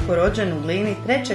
Željko rođen u Glini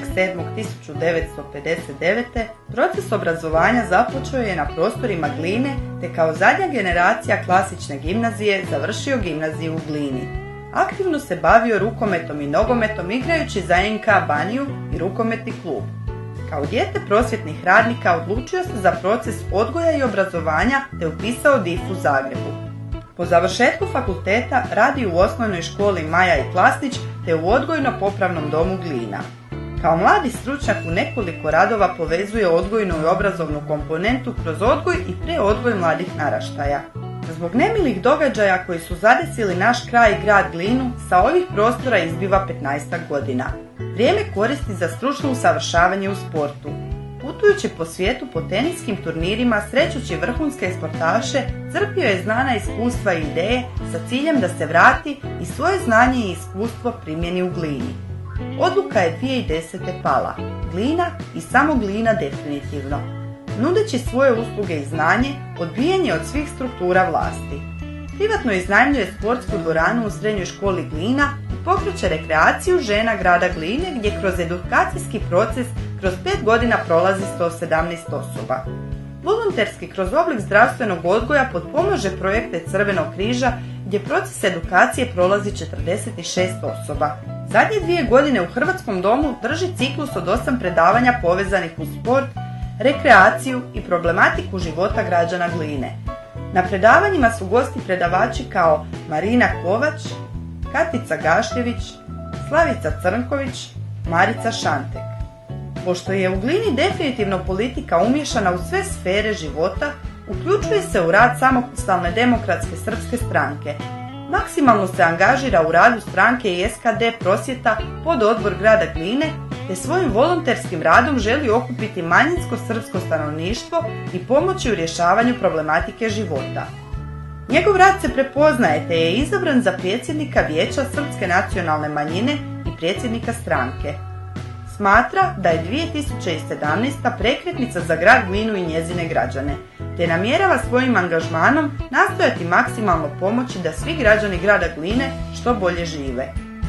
3.7.1959. proces obrazovanja započeo je na prostorima Gline te kao zadnja generacija klasične gimnazije završio gimnaziju u Glini. Aktivno se bavio rukometom i nogometom igrajući za NK Baniju i rukometni klub. Kao dijete prosvjetnih radnika odlučio se za proces odgoja i obrazovanja te upisao DIF u Zagrebu. Po završetku fakulteta radi u osnovnoj školi Maja i Klasnić te u odgojno-popravnom domu Glina. Kao mladi stručnjak u nekoliko radova povezuje odgojnu i obrazovnu komponentu kroz odgoj i preodgoj mladih naraštaja. Zbog nemilih događaja koji su zadesili naš kraj i grad Glinu, sa ovih prostora izbiva 15 godina. Vrijeme koristi za stručno usavršavanje u sportu. Putujući po svijetu po teniskim turnirima, srećući vrhunske sportaše, crpio je znana iskustva i ideje sa ciljem da se vrati i svoje znanje i iskustvo primjeni u Glini. Odluka je 2010. pala. Glina i samo Glina definitivno. Nudeći svoje usluge i znanje, odbijen je od svih struktura vlasti. Privatno iznajmljuje sportsku dvoranu u srednjoj školi Glina i pokreće rekreaciju žena grada Gline gdje kroz edukacijski proces kroz 5 godina prolazi 117 osoba. Volonterski kroz oblik zdravstvenog odgoja potpomaže projekte Crvenog križa gdje proces edukacije prolazi 46 osoba. Zadnje 2 godine u Hrvatskom domu drži ciklus od 8 predavanja povezanih uz sport, rekreaciju i problematiku života građana Gline. Na predavanjima su gosti predavači kao Marina Kovač, Katica Gašljević, Slavica Crnković, Marica Šantek. Pošto je u Glini definitivno politika umiješana u sve sfere života, uključuje se u rad Samostalne demokratske srpske stranke. Maksimalno se angažira u radu stranke i SKD Prosvjeta pod odbor grada Gline, te svojim volonterskim radom želi okupiti manjinsko srpsko stanovništvo i pomoći u rješavanju problematike života. Njegov rad se prepoznaje te je izabran za predsjednika Vijeća Srpske nacionalne manjine i predsjednika stranke. Smatra da je 2017. prekretnica za grad Glinu i njezine građane, te namjerava svojim angažmanom nastojati maksimalno pomoći da svi građani grada Gline što bolje žive.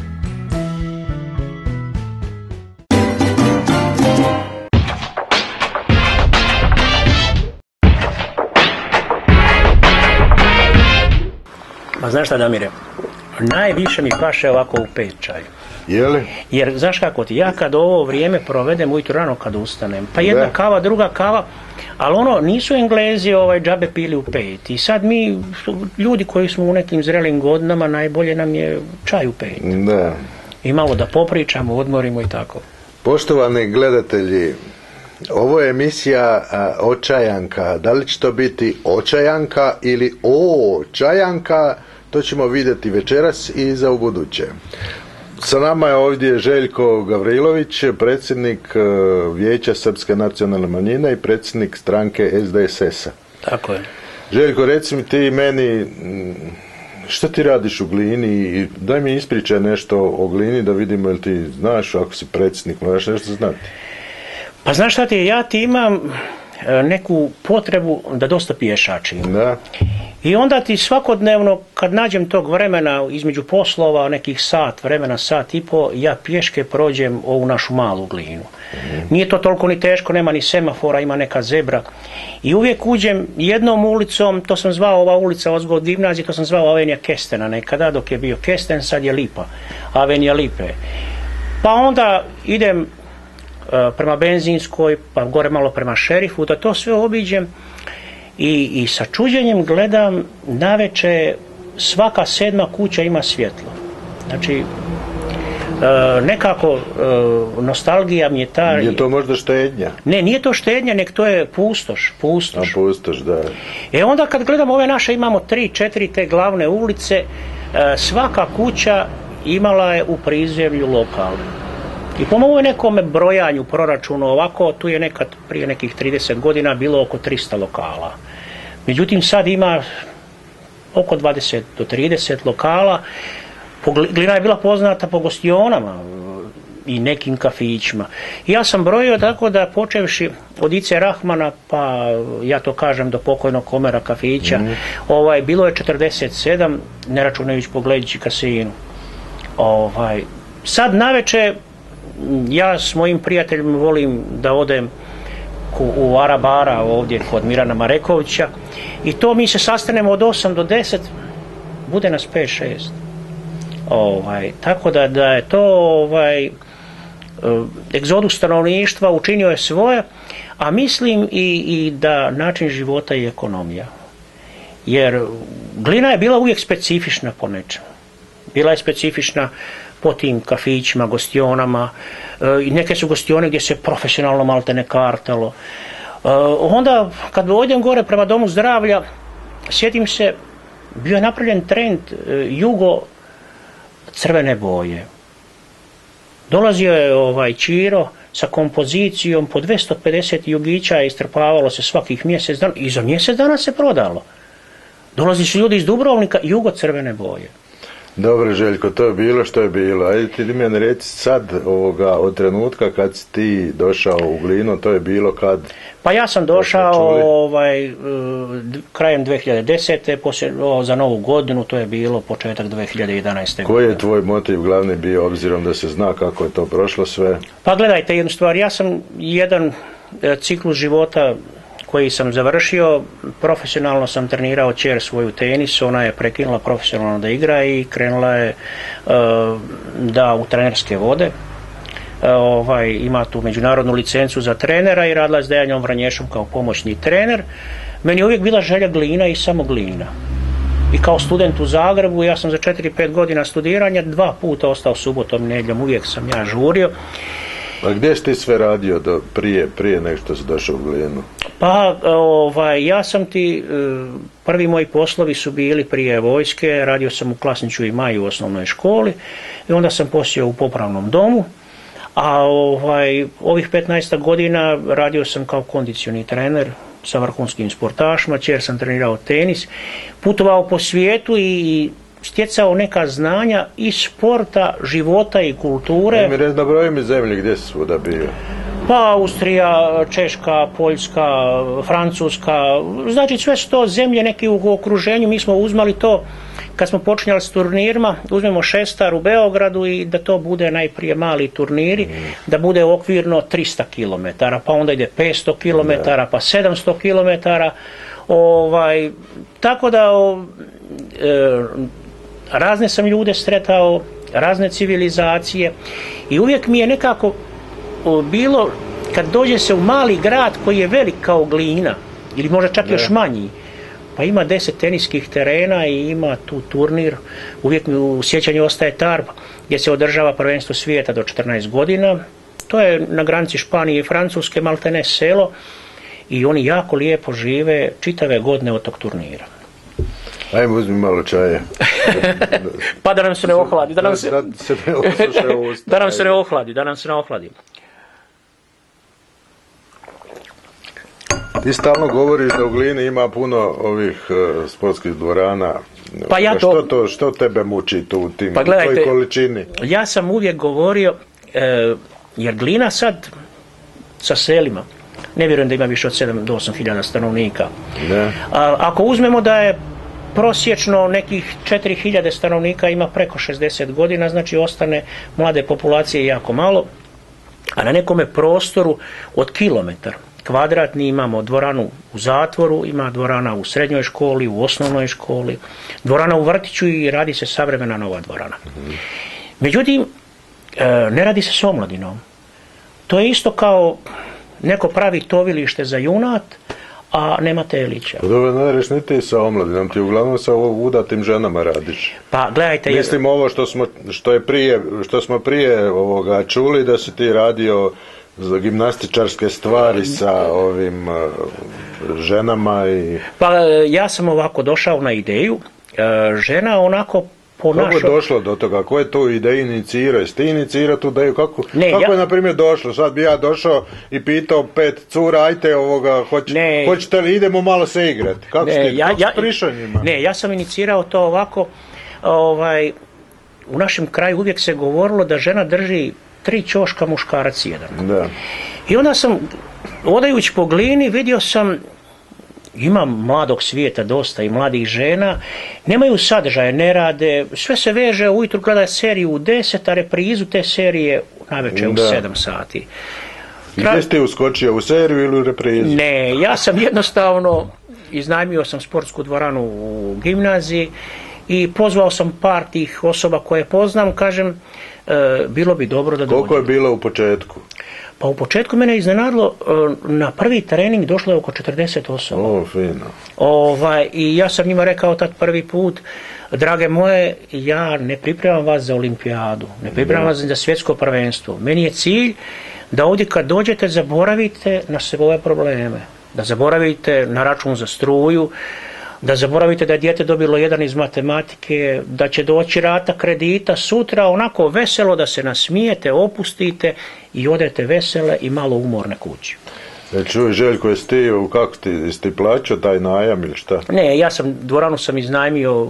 Ma znaš šta, Damire, najviše mi paše ovako u 5 čaju. Jeli? Jer znaš kako ti, ja kad ovo vrijeme provedem ujutro rano kad ustanem, pa jedna kava, druga kava, ali ono, nisu Englezi džabe pili u 5. I sad mi, ljudi koji smo u nekim zrelim godinama, najbolje nam je čaj u 5. Da. I malo da popričamo, odmorimo i tako. Poštovani gledatelji, ovo je emisija Očajanka. Da li će to biti Očajanka ili Očajanka, to ćemo vidjeti večeras i za ubuduće. Sa nama je ovdje Željko Gavrilović, predsjednik Vijeća Srpske nacionalne manjine i predsjednik stranke SDSS-a. Tako je. Željko, reci mi ti meni, što ti radiš u Glini i daj mi ispričaj nešto o Glini da vidimo jel ti znaš, ako si predsjednik, moraš nešto znati. Pa znaš šta ti, ja ti imam neku potrebu da dosta pješačim. Da. I onda ti svakodnevno, kad nađem tog vremena između poslova, nekih sat vremena, sat i po, ja pješke prođem ovu našu malu Glinu. Nije to toliko ni teško, nema ni semafora, ima neka zebra. I uvijek uđem jednom ulicom, to sam zvao ova ulica ozgo gimnazije, to sam zvao Avenija Kestena nekada, dok je bio Kesten, sad je Lipa, Avenija Lipe. Pa onda idem prema Benzinskoj, pa gore malo prema Šerifu, da to sve obiđem i sa čuđenjem gledam navečer svaka 7. kuća ima svjetlo. Znači, nekako nostalgija mi je ta... Je to možda štednja? Ne, nije to štednja, nek to je pustoš. A pustoš, da. Onda kad gledam ove naše, imamo 3-4 te glavne ulice, svaka kuća imala je u prizemlju lokal. I po mojom nekome brojanju proračunu ovako, tu je nekad prije nekih 30 godina bilo oko 300 lokala. Međutim, sad ima oko 20 do 30 lokala. Glina je bila poznata po gostionama i nekim kafićima. I ja sam brojio tako da počevši od Ice Rahmana, pa ja to kažem do pokojnog Komera kafića, bilo je 47, ne računajući pogledajući kasinu. Sad navečer ja s mojim prijateljem volim da odem u Arabara ovdje kod Mirana Marekovića i to mi se sastanemo od 8 do 10, bude nas 5-6. Tako da je to egzodus stanovništva učinio je svoje, a mislim i da način života i ekonomija. Jer Glina je bila uvijek specifična po nečemu. Bila je specifična po tim kafićima, gostionama, i neke su gostione gdje se profesionalno maltene kartalo. Onda kad odem gore prema domu zdravlja, sjetim se, bio je napravljen trend jugo crvene boje. Dolazio je Čiro sa kompozicijom po 250 jugića, istrpavalo se svakih mjesec dana i za mjesec dana se prodalo. Dolazi su ljudi iz Dubrovnika, jugo crvene boje. Dobro, Željko, to je bilo što je bilo. Ajde ti meni reci sad od trenutka kad si ti došao u Glinu, to je bilo kad? Pa ja sam došao krajem 2010. Poslije, za Novu godinu, to je bilo početak 2011. godine. Koji je tvoj motiv glavni bio, obzirom da se zna kako je to prošlo sve? Pa gledajte jednu stvar, ja sam jedan ciklus života koji sam završio, profesionalno sam trenirao kćer svoju tenis, ona je prekinula profesionalno da igra i krenula je u trenerske vode. Ima tu međunarodnu licencu za trenera i radila je s Dejanjom Vranješom kao pomoćni trener. Meni je uvijek bila želja Glina i samo Glina. I kao student u Zagrebu, ja sam za 4-5 godina studiranja 2 puta ostao subotom i nedjeljom, uvijek sam ja žurio. A gdje si ti sve radio prije nego što si došao u Glinu? Pa, ja sam prvi moji poslovi su bili prije vojske, radio sam u Klasniću i Maju u osnovnoj školi i onda sam posio u popravnom domu, a ovih 15 godina radio sam kao kondicioni trener sa vrhunskim sportašima, jer sam trenirao tenis, putovao po svijetu i stjecao neka znanja iz sporta, života i kulture. Nabroj mi zemlje gdje si svuda bio? Pa Austrija, Češka, Poljska, Francuska, znači sve su to zemlje neki u okruženju. Mi smo uzmali to kad smo počinjali s turnirima, uzmemo Šestar u Beogradu i da to bude najprije mali turniri, da bude okvirno 300 km, pa onda ide 500 km, pa 700 km. Tako da razne sam ljude sretao, razne civilizacije i uvijek mi je nekako bilo kad dođe se u mali grad koji je velik kao Glina ili možda čak još manji, pa ima 10 teniskih terena i ima tu turnir, uvijek mi u sjećanju ostaje Tarbes gdje se održava prvenstvo svijeta do 14 godina, to je na granici Španije i Francuske, maltene selo i oni jako lijepo žive čitave godine od tog turnira. Ajmo uzmi malo čaja. Pa da nam se ne ohladi, da nam se ne ohladi. Ti stalno govoriš da u Glini ima puno ovih sportskih dvorana. Pa što tebe muči tu u tim, toj količini? Ja sam uvijek govorio, jer Glina sad sa selima, ne vjerujem da ima više od 7 do 8 hiljada stanovnika. Ako uzmemo da je prosječno nekih 4000 stanovnika ima preko 60 godina, znači ostane mlade populacije jako malo, a na nekome prostoru od kilometar kvadratni imamo dvoranu u zatvoru, ima dvorana u srednjoj školi, u osnovnoj školi, dvorana u vrtiću i radi se savremena nova dvorana. Međutim, ne radi se s omladinom. To je isto kao neko pravi tovilište za junat, a nema telića. Dobro, ne reš ni ti sa omladinom, ti uglavnom sa udatim ženama radiš. Pa gledajte... Mislim ovo što smo prije čuli, da si ti radio za gimnastičarske stvari sa ovim ženama i... Pa ja sam ovako došao na ideju, žena onako Kako je došlo do toga? Ko je tu ideju inicirao? Jesi ti inicirao tu ideju? Kako je na primjer došlo? Sad bi ja došao i pitao 5 cura, ajte hoćete li idemo malo se igrati? Kako si prišao njima? Ne, ja sam inicirao to ovako, u našem kraju uvijek se govorilo da žena drži 3 ćoška, muškarac 1. Da. I onda sam, odajući po Glini, vidio sam, ima mladog svijeta dosta i mladih žena, nemaju sadržaje, ne rade, sve se veže, ujutro gleda seriju u 10, a reprizu te serije navečer u 7 sati. Gdje ste uskočio, u seriju ili u reprizu? Ne, ja sam jednostavno, iznajmio sam sportsku dvoranu u gimnaziji i pozvao sam par tih osoba koje poznam, kažem, bilo bi dobro da dođe. Koliko je bilo u početku? Pa u početku mene iznenadilo, na prvi trening došlo je oko 40 osoba. O, fino. I ja sam njima rekao tad prvi put, drage moje, ja ne pripremam vas za olimpijadu, ne pripremam vas za svjetsko prvenstvo. Meni je cilj da ovdje kad dođete zaboravite na sve ove probleme, da zaboravite na račun za struju, da zaboravite da je dijete dobilo 1 iz matematike, da će doći rata kredita sutra, onako veselo da se nasmijete, opustite i odete vesele i malo umorne kući. Čuj, Željko, kako ti plaćao taj najam ili šta? Ne, dvoranu sam iznajmio,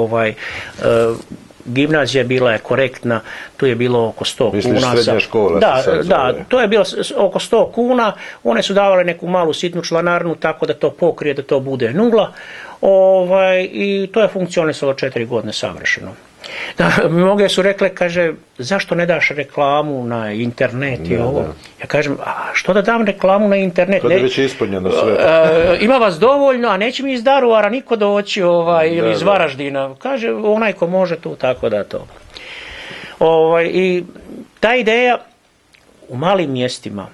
gimnazija bila je korektna, tu je bilo oko 100 kuna. Misliš srednja škola? Da, to je bilo oko 100 kuna, one su davale neku malu sitnu članarnu tako da to pokrije, da to bude 0. I to je funkcionisalo 4 godine savršeno. Mnoge su rekle, kaže, zašto ne daš reklamu na internet i ovo? Da. Ja kažem, a što da dam reklamu na internet? Kada je već ispunjeno sve. Ima vas dovoljno, a neće mi iz Daruvara niko doći ili iz Varaždina. Kaže, onaj ko može tu, tako da to. I ta ideja u malim mjestima,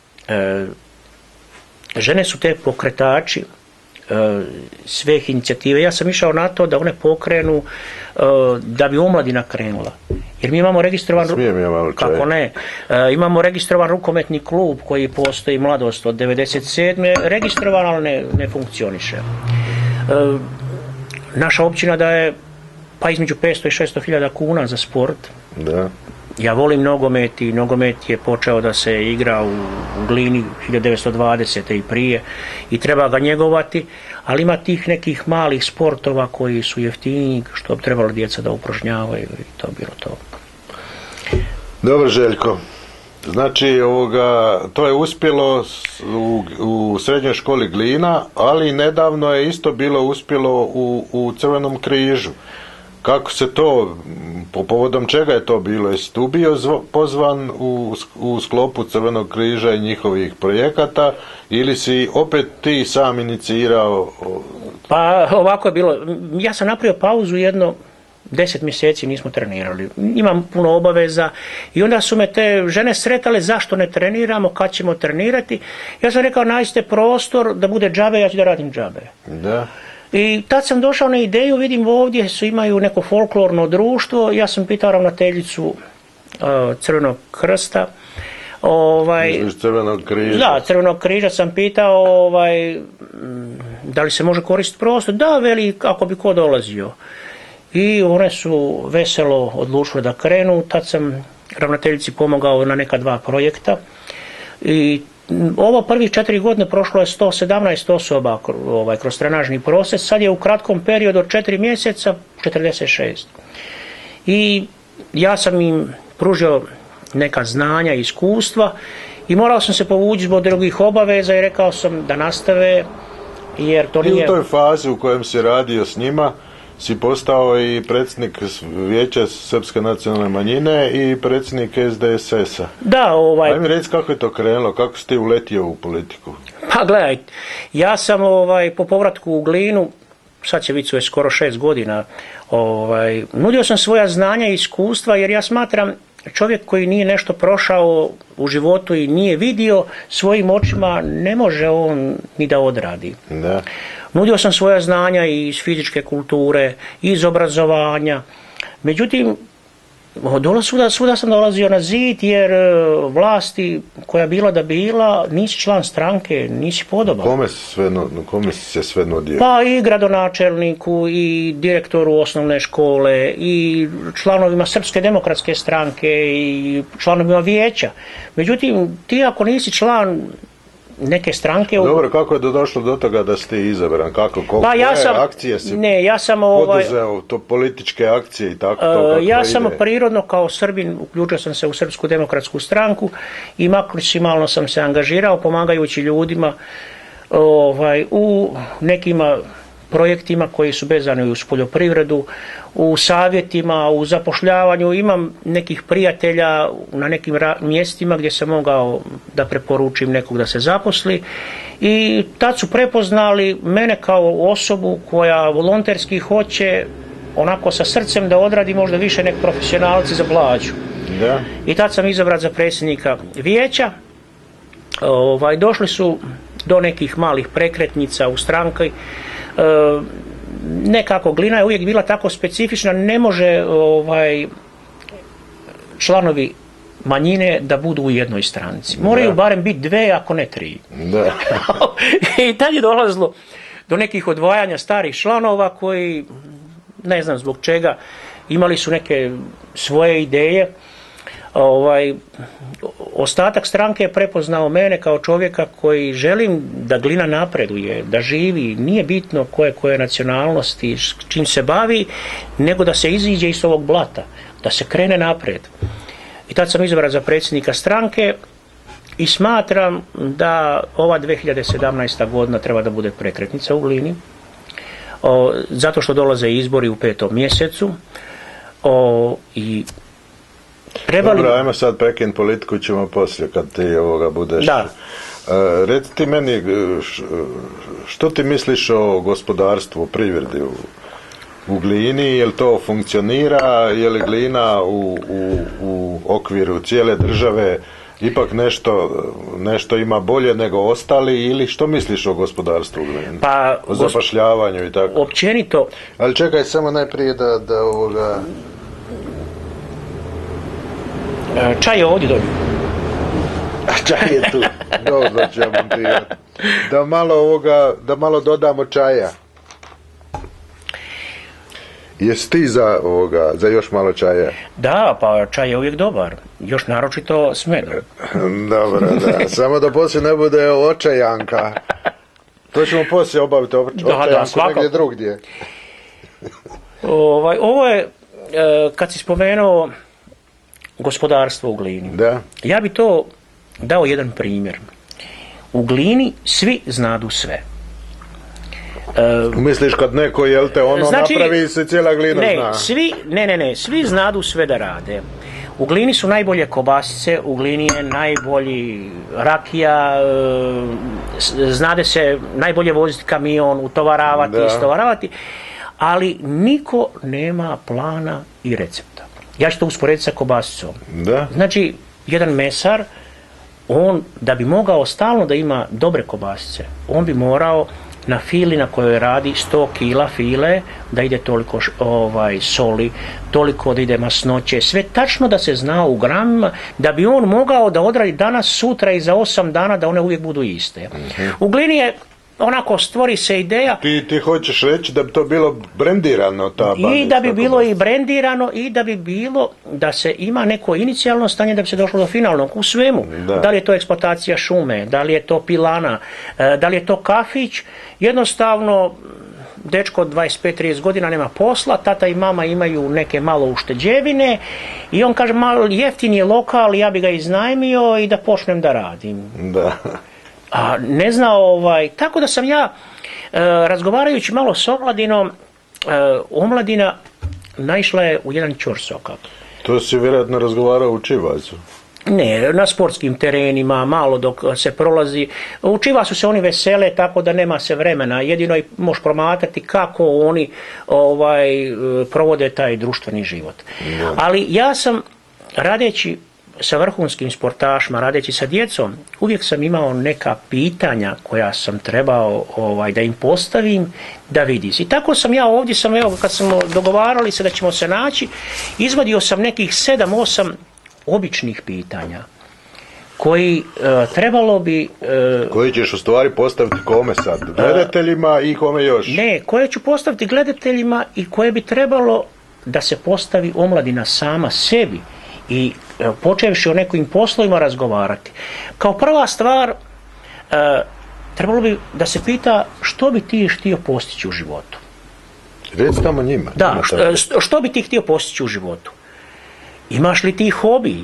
žene su te pokretači svih inicijative. Ja sam išao na to da one pokrenu, da bi omladina krenula. Jer mi imamo registrovan, kako ne, imamo registrovan rukometni klub koji postoji, Mladost od 97. registrovan, ali ne funkcioniše. Naša općina daje pa između 500 i 600 hiljada kuna za sport. Da. Ja volim nogomet i nogomet je počeo da se igra u Glini 1920. i prije i treba ga njegovati, ali ima tih nekih malih sportova koji su jeftiniji, što bi trebalo djeca da upražnjavaju i to bilo to. Dobro, Željko. Znači, to je uspjelo u srednjoj školi Glina, ali nedavno je isto bilo uspjelo u Crvenom križu. Kako se to, po povodom čega je to bilo? Jesi tu bio pozvan u sklopu Crvenog križa i njihovih projekata ili si opet ti sam inicirao? Pa ovako je bilo. Ja sam napravio pauzu 10 mjeseci nismo trenirali. Imam puno obaveza i onda su me te žene sretale zašto ne treniramo, kad ćemo trenirati. Ja sam rekao, nađite prostor da bude džabe, ja ću da radim džabe. Da. I tad sam došao na ideju, vidim ovdje imaju neko folklorno društvo, ja sam pitao ravnateljicu Crvenog krsta. Crvenog križa. Da, Crvenog križa sam pitao da li se može koristiti prostor. Da, veli, ako bi ko dolazio. I one su veselo odlučile da krenu, tad sam ravnateljici pomogao na neka 2 projekta. I ovo prvih 4 godine prošlo je 117 osoba kroz trenažni proces, sad je u kratkom periodu od 4 mjeseca 46. I ja sam im pružio neka znanja i iskustva i morao sam se povući zbog drugih obaveza i rekao sam da nastave, jer to nije... I u toj fazi u kojem si radio s njima si postao i predsjednik Vijeća Srpske nacionalne manjine i predsjednik SDSS-a. Da, Ajde mi reći kako je to krenulo, kako si ti uletio u politiku? Pa gledaj, ja sam po povratku u Glinu, sad će biti već skoro 6 godina, nudio sam svoja znanja i iskustva, jer ja smatram čovjek koji nije nešto prošao u životu i nije vidio svojim očima, ne može on ni da odradi. Da. Nudio sam svoja znanja iz fizičke kulture, iz obrazovanja. Međutim, svuda sam dolazio na zid, jer vlasti koja bila da bila, nisi član stranke, nisi podoban. Kome si se sve nudio? Pa i gradonačelniku, i direktoru osnovne škole, i članovima Srpske demokratske stranke, i članovima vijeća. Međutim, ti ako nisi član neke stranke... Dobro, kako je došlo do toga da ste izabran? Akcije si poduzeo, to političke akcije i tako to? Ja sam prirodno kao Srbin, uključio sam se u Srpsku demokratsku stranku i maksimalno sam se angažirao pomagajući ljudima u nekima projektima koji su vezani uz poljoprivredu, u savjetima, u zapošljavanju. Imam nekih prijatelja na nekim mjestima gdje sam mogao da preporučim nekog da se zaposli i tad su prepoznali mene kao osobu koja volonterski hoće onako sa srcem da odradi možda više nek profesionalci za plaću. Da. I tad sam izabran za predsjednika vijeća. Došli su do nekih malih prekretnica u stranki. Nekako Glina je uvijek bila tako specifična, ne može članovi manjine da budu u jednoj stranci. Moraju barem biti 2, ako ne 3. Da. I tad je dolazilo do nekih odvajanja starih članova koji, ne znam zbog čega, imali su neke svoje ideje. Ostatak stranke je prepoznao mene kao čovjeka koji želim da Glina napreduje, da živi, nije bitno koje nacionalnosti, s čim se bavi, nego da se iziđe iz ovog blata, da se krene naprijed. I tad sam izabran za predsjednika stranke i smatram da ova 2017. godina treba da bude prekretnica u Glini, zato što dolaze izbori u 5. mjesecu i Dobro, ajmo sad prekinuti politiku, ćemo poslije kad ti budeš. Da. Reci ti meni, što ti misliš o gospodarstvu, o privredi u Glini, jel to funkcionira, je li Glina u okviru cijele države ipak nešto ima bolje nego ostali, ili što misliš o gospodarstvu u Glini? Pa, o zapošljavanju i tako? Općenito. Ali čekaj, samo najprije da Čaj je ovdje dolje. Čaj je tu. Dobro ćemo montirati. Da malo dodamo čaja. Jesi ti za još malo čaja? Da, pa čaj je uvijek dobar. Još naročito s medom. Dobro, da. Samo da poslije ne bude očajanka. To ćemo poslije obaviti očajanku negdje drugdje. Ovo je, kad si spomenuo gospodarstvo u Glini. Da. Ja bi to dao jedan primjer. U Glini svi znadu sve. Misliš kad neko napravi se cijela Glina zna? Svi znadu sve da rade. U Glini su najbolje kobasice, u Glini je najbolji rakija, znade se najbolje voziti kamion, utovaravati, istovaravati, ali niko nema plana i recepta. Ja ću to usporediti sa kobasicom. Da. Znači, jedan mesar, on da bi mogao stalno da ima dobre kobasice, on bi morao na fili na kojoj radi 100 kila file, da ide toliko soli, toliko da ide masnoće, sve tačno da se zna u gramima, da bi on mogao da odradi danas, sutra i za 8 dana da one uvijek budu iste. U Glini je onako, stvori se ideja. Ti hoćeš reći da bi to bilo brendirano, ta baza? I da bi bilo i brendirano, i da bi bilo da se ima neko inicijalno stanje da bi se došlo do finalnog u svemu. Da li je to eksploatacija šume, da li je to pilana, da li je to kafić. Jednostavno, dečko od 25-30 godina nema posla, tata i mama imaju neke malo ušteđevine i on kaže, malo jeftin je lokal, ja bi ga iznajmio i da počnem da radim. Da. A ne zna, tako da sam ja, razgovarajući malo s omladinom, omladina naišla je u jedan ćorsokak. To si vjerojatno razgovarao u Čivacu? Ne, na sportskim terenima, malo dok se prolazi. U Čivacu se oni vesele, tako da nema se vremena. Jedino i možeš promatrati kako oni provode taj društveni život. Ja. Ali ja sam, radeći sa vrhunskim sportašima, radeći sa djecom, uvijek sam imao neka pitanja koja sam trebao da im postavim, da vidi. I tako sam ja ovdje, kad smo dogovarali se da ćemo se naći, izvadio sam nekih 7-8 običnih pitanja koji trebalo bi... Koji ćeš u stvari postaviti kome sad? Gledateljima i kome još? Ne, koje ću postaviti gledateljima i koje bi trebalo da se postavi omladina sama sebi i počevši o nekim poslovima razgovarati. Kao prva stvar, trebalo bi da se pita što bi ti htio postići u životu. Reci tamo njima. Da, što bi ti htio postići u životu? Imaš li ti hobiji?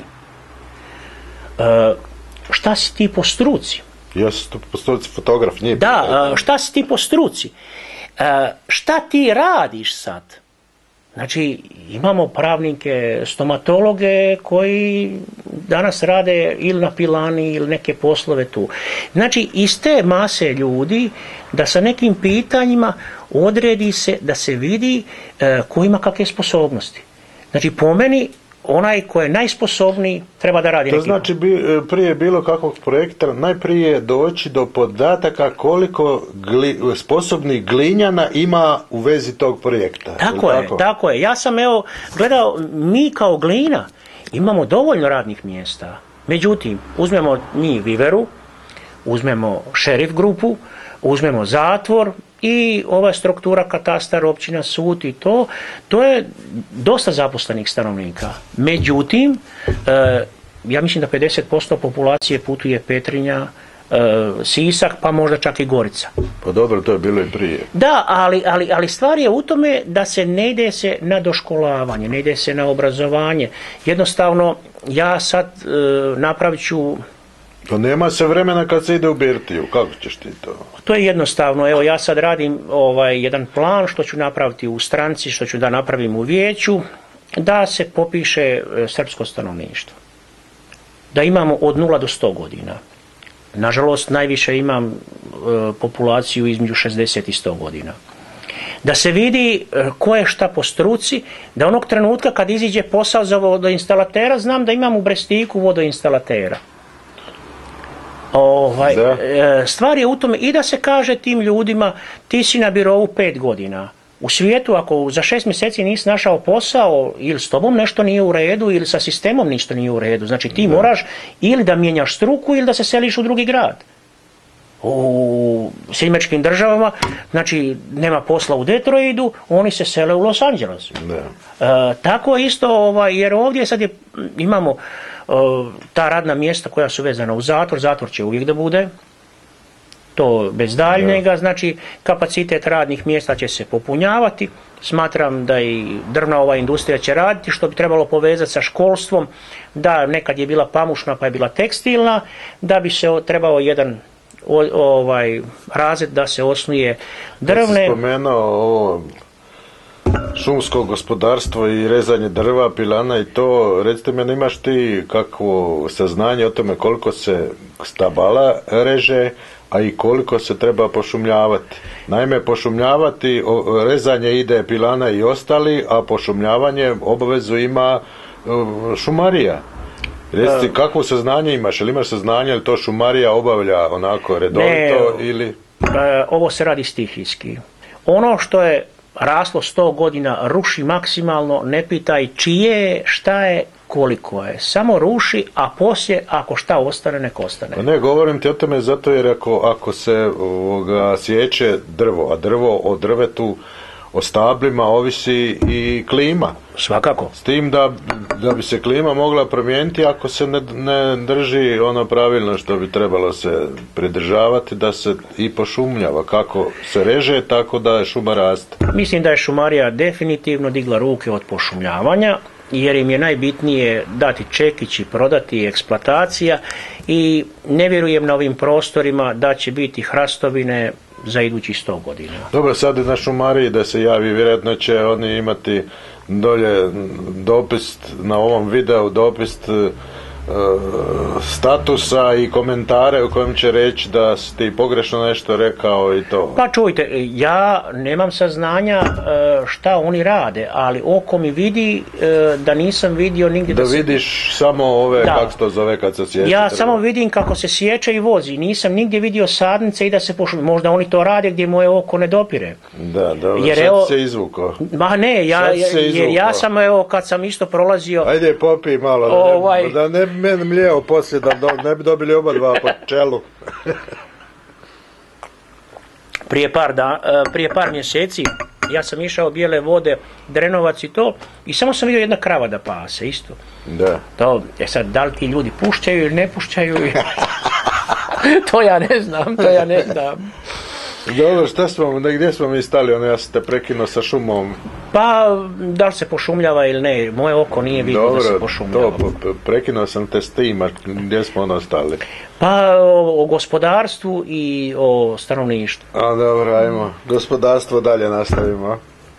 Šta si ti po struci? Ja sam po struci fotograf, nije. Da, šta si ti po struci? Šta ti radiš sad? Znači, imamo pravnike, stomatologe koji danas rade ili na pilani ili neke poslove tu. Znači, iz te mase ljudi da sa nekim pitanjima odredi se, da se vidi ko ima kakve sposobnosti. Znači, po meni, onaj ko je najsposobniji treba da radi. To znači prije bilo kakvog projekta najprije doći do podataka koliko sposobnih glinjana ima u vezi tog projekta. Tako je. Ja sam gledao, mi kao Glina imamo dovoljno radnih mjesta. Međutim, uzmemo mi Viveru, uzmemo šerif grupu, uzmemo zatvor i ova struktura katastar, općina, sud i to je dosta zaposlenih stanovnika. Međutim, ja mislim da 50% populacije putuje Petrinja, Sisak, pa možda čak i Gorica. Pa dobro, to je bilo i prije. Da, ali stvar je u tome da se ne ide se na doškolavanje, ne ide se na obrazovanje. Jednostavno, ja sad napravit ću... Pa nema se vremena kad se ide u birtiju, kako ćeš ti to? To je jednostavno, evo ja sad radim jedan plan što ću napraviti u stranci, što ću da napravim u vijeću, da se popiše srpsko stanovništvo. Da imamo od 0 do 100 godina. Nažalost, najviše imam populaciju između 60 i 100 godina. Da se vidi ko je šta po struci, da onog trenutka kad iziđe posao za vodoinstalatera, znam da imam u Brestiku vodoinstalatera. Stvar je u tome i da se kaže tim ljudima ti si na birovu 5 godina. U svijetu ako za 6 mjeseci nisi našao posao ili s tobom nešto nije u redu ili sa sistemom ništa nije u redu. Znači ti moraš ili da mijenjaš struku ili da se seliš u drugi grad. U Sjedinjenim Državama, znači nema posla u Detroitu, oni se sele u Los Angeles. Tako isto, jer ovdje sad imamo ta radna mjesta koja su vezana u zatvor će uvijek da bude, to bez daljnjega, znači kapacitet radnih mjesta će se popunjavati, smatram da i drvna industrija će raditi, što bi trebalo povezati sa školstvom, da nekad je bila pamučna pa je bila tekstilna, da bi se trebao jedan razred da se osnuje drvne. Ja sam spomenuo ovo šumsko gospodarstvo i rezanje drva, pilana i to, recite mi, imaš ti kakvo saznanje o tome koliko se stabala reže, a i koliko se treba pošumljavati? Naime, pošumljavati, rezanje ide pilana i ostali, a pošumljavanje obavezu ima šumarija. Recite, kakvo saznanje imaš? Ili imaš saznanje, ili to šumarija obavlja onako redovito ili... Ovo se radi stihijski. Ono što je raslo 100 godina ruši maksimalno, ne pitaj čije, šta je, koliko je. Samo ruši, a poslije ako šta ostane, nek ostane. Ne, govorim ti o tome zato jer ako se sječe drvo, a drvo o drvetu, o stablima ovisi i klima. Svakako. S tim da bi se klima mogla promijeniti ako se ne drži ono pravilno što bi trebalo se pridržavati, da se i pošumljava. Kako se reže, tako da šuma raste. Mislim da je šumarija definitivno digla ruke od pošumljavanja, jer im je najbitnije dati čekić i prodati eksploatacija i ne vjerujem na ovim prostorima da će biti hrastovine za idućih 100 godina. Dobro, sad na šumariji da se javi, vjerojatno će oni imati dolje dopis na ovom videu, dopis statusa i komentare u kojem će reći da si ti pogrešno nešto rekao i to. Pa čujte, ja nemam saznanja šta oni rade, ali oko mi vidi da nisam vidio nigdje da vidiš samo ove, kako se to zove kad se sječe. Ja samo vidim kako se sječe i vozi, nisam nigdje vidio sadnice i da se pošumlja. Možda oni to rade gdje moje oko ne dopire. Da, dobro, sad se izvukao. Ma ne, jer ja sam kad sam isto prolazio... Ajde popi malo, da ne bi meni mlijeo poslije, da ne bi dobili oba dva po čelu. Prije par mjeseci ja sam išao Bijele Vode, Drenovac i to, i samo sam vidio jedna krava da pase isto. Da. Sad, da li ti ljudi pušćaju ili ne pušćaju? To ja ne znam. Dobro, gdje smo mi stali, ja sam te prekinuo sa šumom. Pa, da li se pošumljava ili ne, moje oko nije vidjelo da se pošumljava. Prekinuo sam te s tim, a gdje smo stali? Pa, o gospodarstvu i o stanovništvu. A dobro, ajmo, gospodarstvo dalje nastavimo.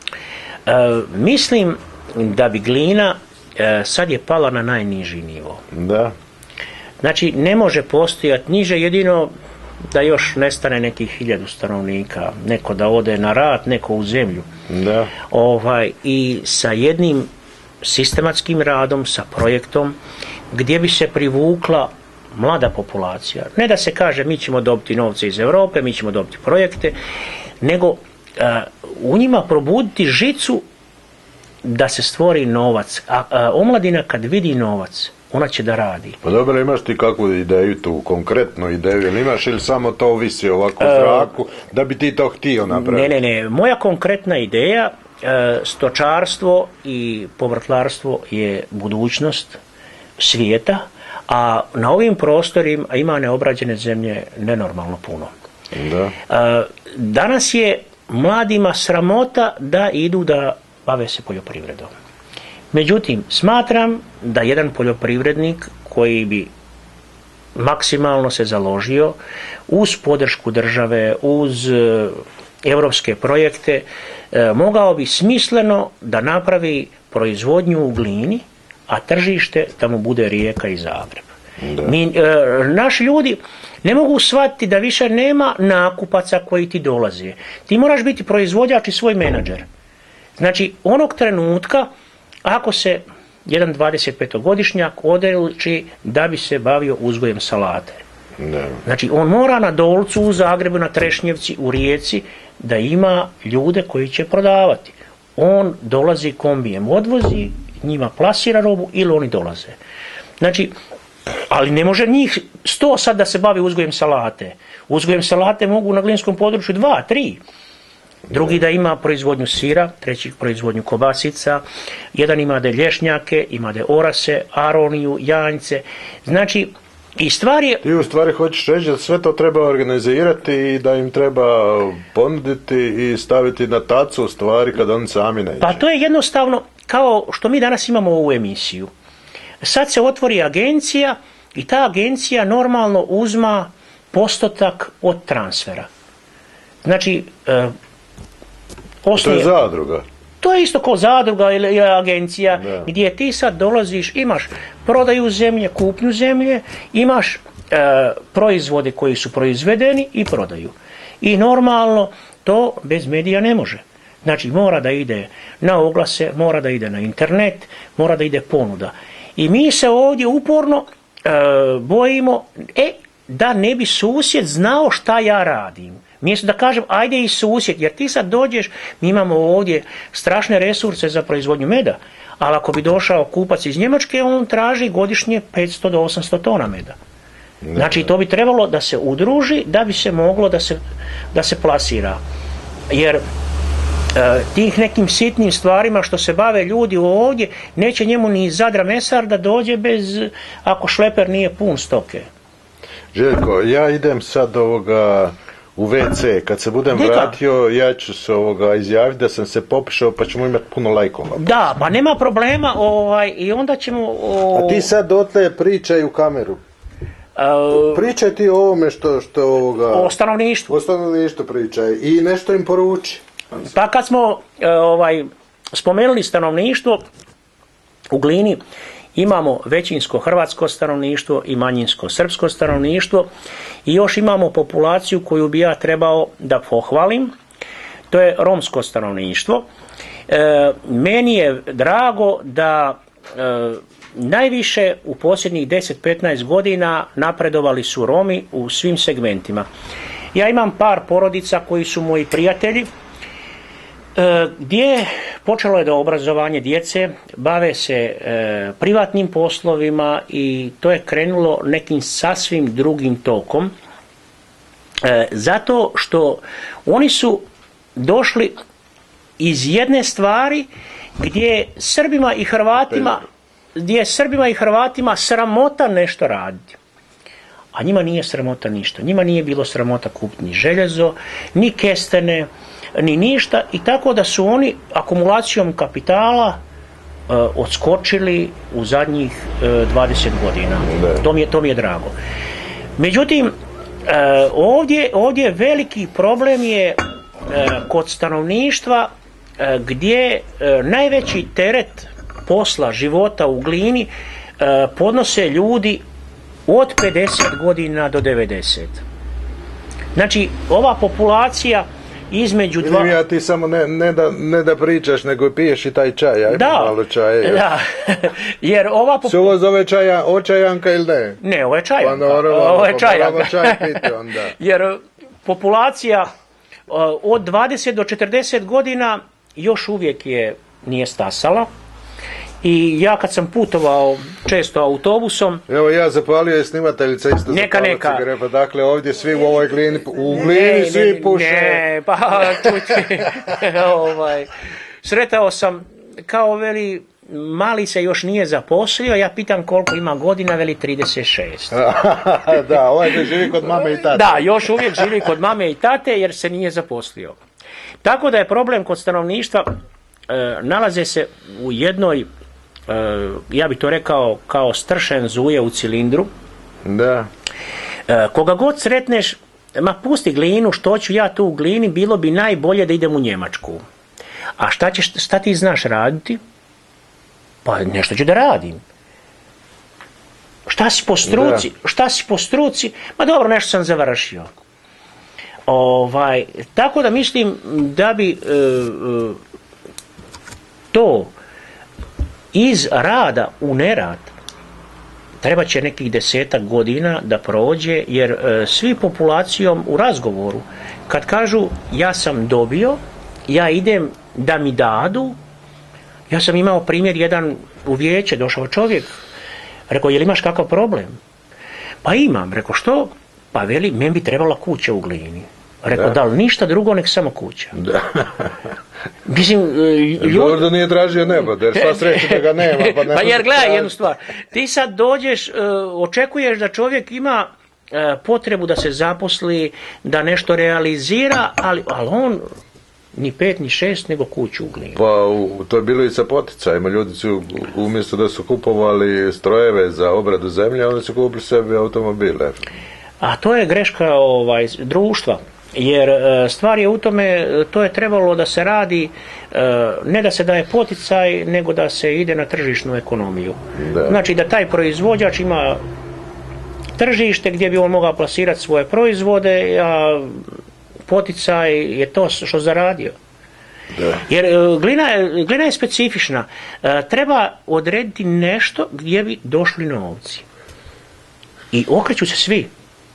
Mislim da bi Glina sad je pala na najniži nivo. Da. Znači, ne može postojati niže, jedino da još nestane nekih 1000 stanovnika, neko da ode na rat, neko u zemlju. Da. I sa jednim sistematskim radom, sa projektom gdje bi se privukla mlada populacija. Ne da se kaže mi ćemo dobiti novce iz Europe, mi ćemo dobiti projekte, nego u njima probuditi žicu da se stvori novac. A omladina kad vidi novac, ona će da radi. Pa dobro, imaš ti kakvu ideju tu, konkretnu ideju, ili imaš ili samo to ovisi ovako u zraku, da bi ti to htio napraviti? Ne. Moja konkretna ideja, stočarstvo i povrtlarstvo je budućnost svijeta, a na ovim prostorima ima neobrađene zemlje nenormalno puno. Da. Danas je mladima sramota da idu da bave se poljoprivredom. Međutim, smatram da jedan poljoprivrednik koji bi maksimalno se založio uz podršku države, uz europske projekte, mogao bi smisleno da napravi proizvodnju u Glini, a tržište da mu bude Rijeka i Zagreb. Naši ljudi ne mogu shvatiti da više nema nakupaca koji ti dolaze. Ti moraš biti proizvođač i svoj menadžer. Znači, onog trenutka ako se jedan 25-godišnjak odluči da bi se bavio uzgojem salate. Da. Znači, on mora na Dolcu, u Zagrebu, na Trešnjevci, u Rijeci, da ima ljude koji će prodavati. On dolazi kombijem, odvozi, njima plasira robu ili oni dolaze. Znači, ali ne može njih 100 sad da se bavi uzgojem salate. Uzgojem salate mogu na glinskom području 2, 3. Drugi da ima proizvodnju sira, treći proizvodnju kobasica, jedan ima da lješnjake, ima da orase, aroniju, janjce. Znači, i stvar je... Ti u stvari hoćeš reći da sve to treba organizirati i da im treba ponuditi i staviti na tacu u stvari kad oni sami neće. Pa to je jednostavno kao što mi danas imamo ovu emisiju. Sad se otvori agencija i ta agencija normalno uzma postotak od transfera. Znači, to je zadruga. To je isto kao zadruga ili agencija, da, gdje ti sad dolaziš, imaš prodaju zemlje, kupnju zemlje, imaš proizvode koji su proizvedeni i prodaju. I normalno to bez medija ne može. Znači mora da ide na oglase, mora da ide na internet, mora da ide ponuda. I mi se ovdje uporno bojimo da ne bi susjed znao šta ja radim. Mjesto da kažem, ajde i susjed, jer ti sad dođeš, mi imamo ovdje strašne resurse za proizvodnju meda, ali ako bi došao kupac iz Njemačke, on traži godišnje 500 do 800 tona meda. Znači, to bi trebalo da se udruži, da bi se moglo da se plasira. Jer tih nekim sitnim stvarima što se bave ljudi ovdje, neće njemu ni iz Zadra mesar da dođe bez, ako šleper nije pun stoke. Željko, ja idem sad u WC, kad se budem vratio, ja ću se izjaviti da sam se popišao, pa ćemo imati puno lajkova. Da, pa nema problema, i onda ćemo... A ti sad dotle pričaj u kameru. Pričaj ti o ovome što o stanovništvu. O stanovništvu pričaj i nešto im poruči. Pa kad smo spomenuli stanovništvo, u Glini imamo većinsko hrvatsko stanovništvo i manjinsko srpsko stanovništvo i još imamo populaciju koju bi ja trebao da pohvalim, to je romsko stanovništvo. Meni je drago da najviše u posljednjih 10-15 godina napredovali su Romi u svim segmentima. Ja imam par porodica koji su moji prijatelji, gdje počelo je da obrazovanje djece, bave se privatnim poslovima i to je krenulo nekim sasvim drugim tokom, zato što oni su došli iz jedne stvari gdje Srbima i Hrvatima sramota nešto raditi. a njima nije sramota ništa. Njima nije bilo sramota kupiti ni željezo, ni kestene, ni ništa, i tako da su oni akumulacijom kapitala odskočili u zadnjih 20 godina. To mi je drago. Međutim, ovdje veliki problem je kod stanovništva, gdje najveći teret posla, života u Glini podnose ljudi od 50 godina do 90. Znači, ova populacija između dva... Ja ti samo ne da pričaš, nego piješ i taj čaj. Ajmo malo čaja. Da, jer ova Se ovo zove očajanka ili ne? Ne, ovo je čajanka. Ovo je čajanka. Čaj piti onda. Jer populacija od 20 do 40 godina još uvijek nije stasala. I ja kad sam putovao često autobusom... Evo ja zapalio je snimateljica isto zapalio cigaretu. Dakle, ovdje svi u ovoj Glini, svi puše. Ne, pa čuti. Sretao sam, kao veli, mali se još nije zaposlio, ja pitam koliko ima godina, veli 36. Da, ovaj ne živi kod mame i tate. Da, još uvijek živi kod mame i tate jer se nije zaposlio. Tako da je problem kod stanovništva, nalaze se u jednoj, ja bih to rekao, kao stršen zuje u cilindru. Da. Koga god sretneš, ma pusti Glinu, što ću ja tu u Glini, bilo bi najbolje da idem u Njemačku. A šta ti znaš raditi? Pa nešto ću da radim. Šta si po struci? Ma dobro, nešto sam završio. Tako da mislim da bi to iz rada u nerad treba će nekih 10 godina da prođe, jer svi populacijom u razgovoru kad kažu ja sam dobio, ja idem da mi dadu. Ja sam imao primjer jedan u vijeće, došao čovjek, rekao jel imaš kakav problem? Pa imam, rekao što? Pa veli, meni bi trebala kuća u Glini. Rekao, da li ništa drugo, nek samo kuća. Da. Mislim, dobro da nije tražio nebo, jer sva sreća da ga nema. Pa jer gledaj jednu stvar, ti sad dođeš, očekuješ da čovjek ima potrebu da se zaposli, da nešto realizira, ali on ni 5 ni 6 nego kuću u Glini. Pa to je bilo i sa poticajima. Ljudi su umjesto da su kupovali strojeve za obradu zemlje, oni su kupili sebi automobile. A to je greška društva. Jer stvar je u tome, to je trebalo da se radi, ne da se daje poticaj, nego da se ide na tržišnu ekonomiju. Da. Znači da taj proizvođač ima tržište gdje bi on mogao plasirati svoje proizvode, a poticaj je to što zaradio. Da. Jer Glina je specifična. Treba odrediti nešto gdje bi došli novci. I okreću se svi.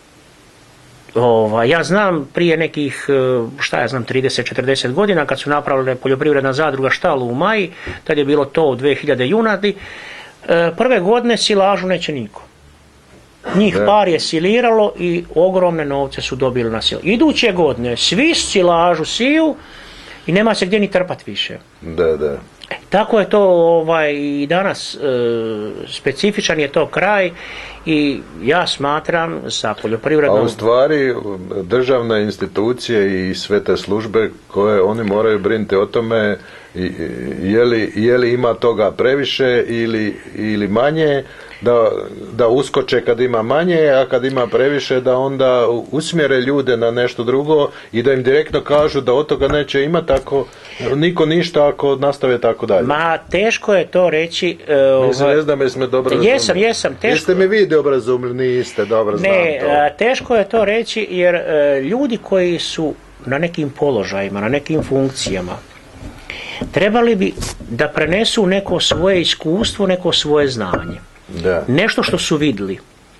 Ja znam prije nekih, 30-40 godina kad su napravile poljoprivredna zadruga štalu u Maji, tad je bilo to 2000 junadi, prve godine silažu neće niko. Njih par je siliralo i ogromne novce su dobili na silu. Iduće godine svi silažu siju i nema se gdje ni trpat više. Da. Tako je to i danas, specifičan je to kraj i ja smatram sa poljoprivrednom... A u stvari državne institucije i sve te službe koje oni moraju brinuti o tome je li ima toga previše ili manje, da uskoče kad ima manje, a kad ima previše da onda usmjere ljude na nešto drugo i da im direktno kažu da od toga neće imati ako niko ništa ako nastave tako dalje. Ma teško je to reći. Mislim, ne znam jesme dobro razumili. Jesam. Jeste mi vi dobro razumili, niste, dobro znam to. Teško je to reći jer ljudi koji su na nekim položajima, na nekim funkcijama, trebali bi da prenesu neko svoje iskustvo, neko svoje znanje. Da. Nešto što su vidjeli.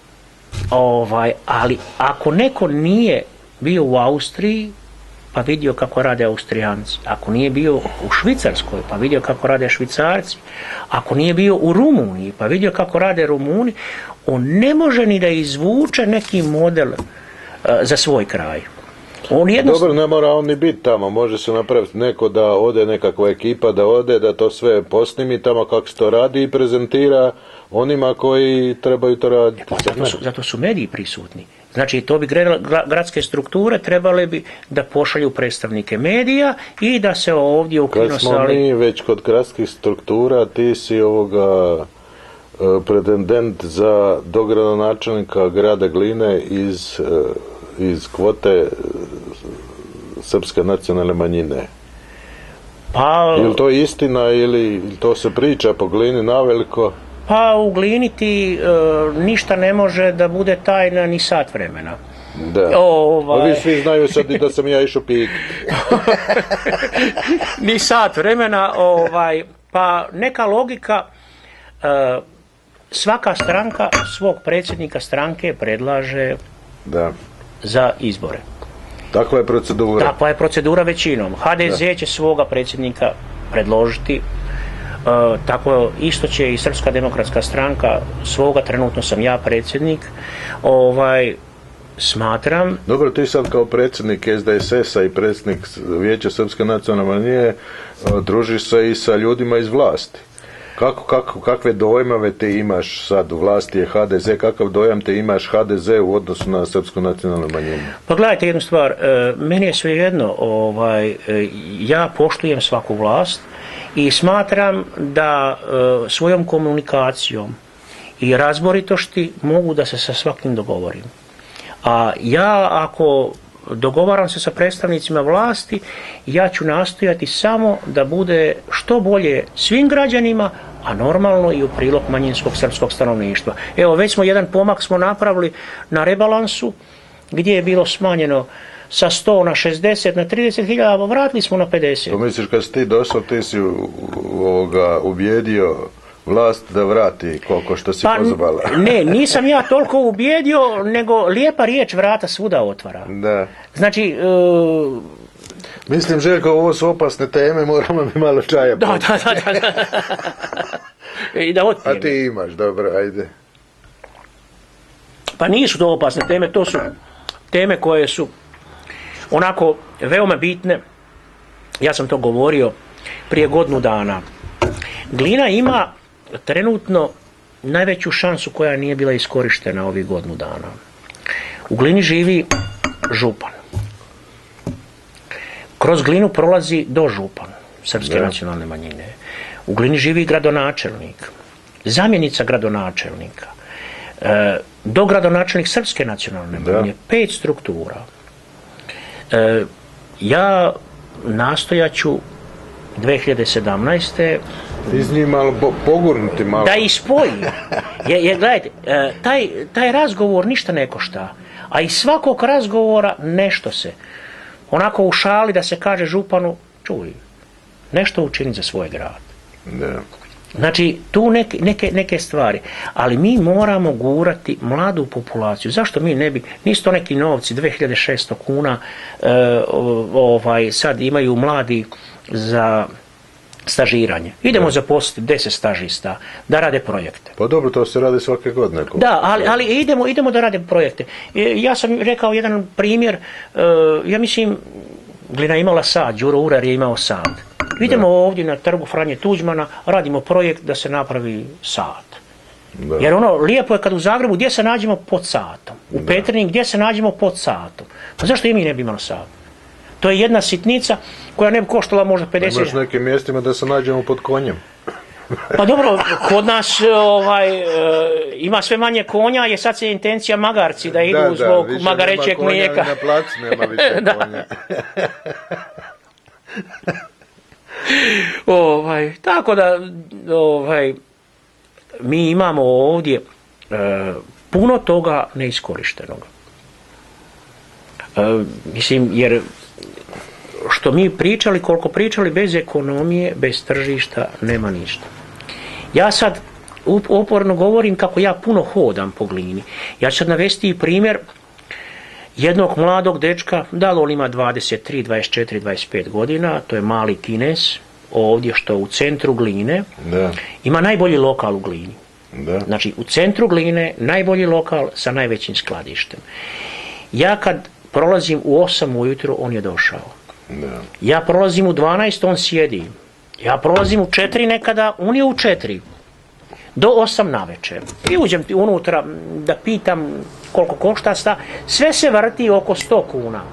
Ali ako neko nije bio u Austriji pa vidio kako rade Austrijanci, ako nije bio u Švicarskoj pa vidio kako rade Švicarci, ako nije bio u Rumuniji pa vidio kako rade Rumuni, on ne može ni da izvuče neki model za svoj kraj. Dobro, ne mora on ni biti tamo, može se napraviti neko da ode, nekakva ekipa da ode, da to sve posnimi tamo kako se to radi i prezentira onima koji trebaju to raditi. Zato su mediji prisutni. Znači, to bi gradske strukture trebale bi da pošalju predstavnike medija i da se ovdje u Kad smo mi već kod gradskih struktura, ti si pretendent za dogradonačelnika grada Gline iz kvote srpske nacionalne manjine. Pa, je li to istina ili to se priča po Glini naveliko? Pa u Glini ti ništa ne može da bude tajna ni sat vremena. Da. Ovi svi znaju sad i da sam ja išao piti. Ni sat vremena, pa neka logika, svaka stranka svog predsjednika stranke predlaže za izbore. Takva je procedura. Takva je procedura većinom. HDZ će svoga predsjednika predložiti, tako isto će i Srpska demokratska stranka svoga, trenutno sam ja predsjednik, smatram... Dobro, ti sad kao predsjednik SDSS-a i predsjednik Vijeća Srpske nacionalne manjine družiš se i sa ljudima iz vlasti. Kakve dojmove te imaš sad, u vlasti je HDZ, kakav dojam te imaš HDZ u odnosu na Srpsku nacionalnu manjinu? Pa gledajte jednu stvar, meni je svejedno, ja poštujem svaku vlast i smatram da svojom komunikacijom i razboritošti mogu da se sa svakim dogovorim. A ja ako dogovaram se sa predstavnicima vlasti, ja ću nastojati samo da bude što bolje svim građanima, a normalno i u prilog manjinskog srpskog stanovništva. Evo, već smo jedan pomak smo napravili na rebalansu, gdje je bilo smanjeno sa 100 na 60, na 30.000, a vratili smo na 50. To misliš, kad si ti došao, ti si ubijedio vlast da vrati koliko što si pozvala? Ne, nisam ja toliko ubijedio, nego lijepa riječ vrata svuda otvara. Da. Znači... Mislim, Željko, ovo su opasne teme, moramo mi malo čaja. Da. I da otpijem. A ti imaš, dobro, ajde. Pa nisu to opasne teme, to su teme koje su onako veoma bitne. Ja sam to govorio prije godinu dana. Glina ima trenutno najveću šansu koja nije bila iskorištena ovih godinu dana. U Glini živi župan. Kroz Glinu prolazi dožupan Srpske nacionalne manjine. U Glini živi gradonačelnik, zamjenica gradonačelnika, dogradonačelnik Srpske nacionalne manjine, 5 struktura. Ja nastojaću 2017. Iz njih malo pogurnuti malo. Da ih spoji. Gledajte, taj razgovor ništa ne košta, a iz svakog razgovora nešto se, onako u šali da se kaže županu, čuj, nešto učini za svoj grad. Da. Znači, tu neke stvari. Ali mi moramo gurati mladu populaciju. Zašto mi ne bi, nisu to neki novci, 2600 kuna, sad imaju mladi za stažiranje. Idemo zaposliti 10 stažista da rade projekte. Pa dobro, to se radi svake godine. Da, ali idemo da rade projekte. Ja sam rekao jedan primjer, ja mislim, Glina imala sad, Đuro Urar je imao sad. Idemo ovdje na trgu Franje Tuđmana, radimo projekt da se napravi sat. Da. Jer lijepo je kad u Zagrebu gdje se nađemo pod satom. U Petrinji gdje se nađemo pod satom. Pa zašto i mi ne bi imali sat? To je jedna sitnica koja ne bi koštala možda 50. Imaš nekim mjestima da se nađemo pod konjem. Pa dobro, kod nas ima sve manje konja, je sad se intencija magarci da idu zbog magarećeg mlijeka. Na placu nema više konja. Tako da mi imamo ovdje puno toga neiskorištenog. Mislim, jer što mi pričali, koliko pričali, bez ekonomije, bez tržišta nema ništa. Ja sad uporno govorim kako ja puno hodam po Glini. Ja ću sad navesti i primjer jednog mladog dečka, da li on ima 23, 24, 25 godina, to je mali Kines, ovdje što u centru Gline, ima najbolji lokal u Glini. Znači u centru Gline najbolji lokal sa najvećim skladištem. Ja kad prolazim u 8 ujutro, on je došao. Da. Ja prolazim u 12, on sjedi. Ja prolazim u 4 nekada, on je u 4. Do 8 navečer. I uđem ti unutra da pitam koliko košta sta. Sve se vrti oko 100 kuna.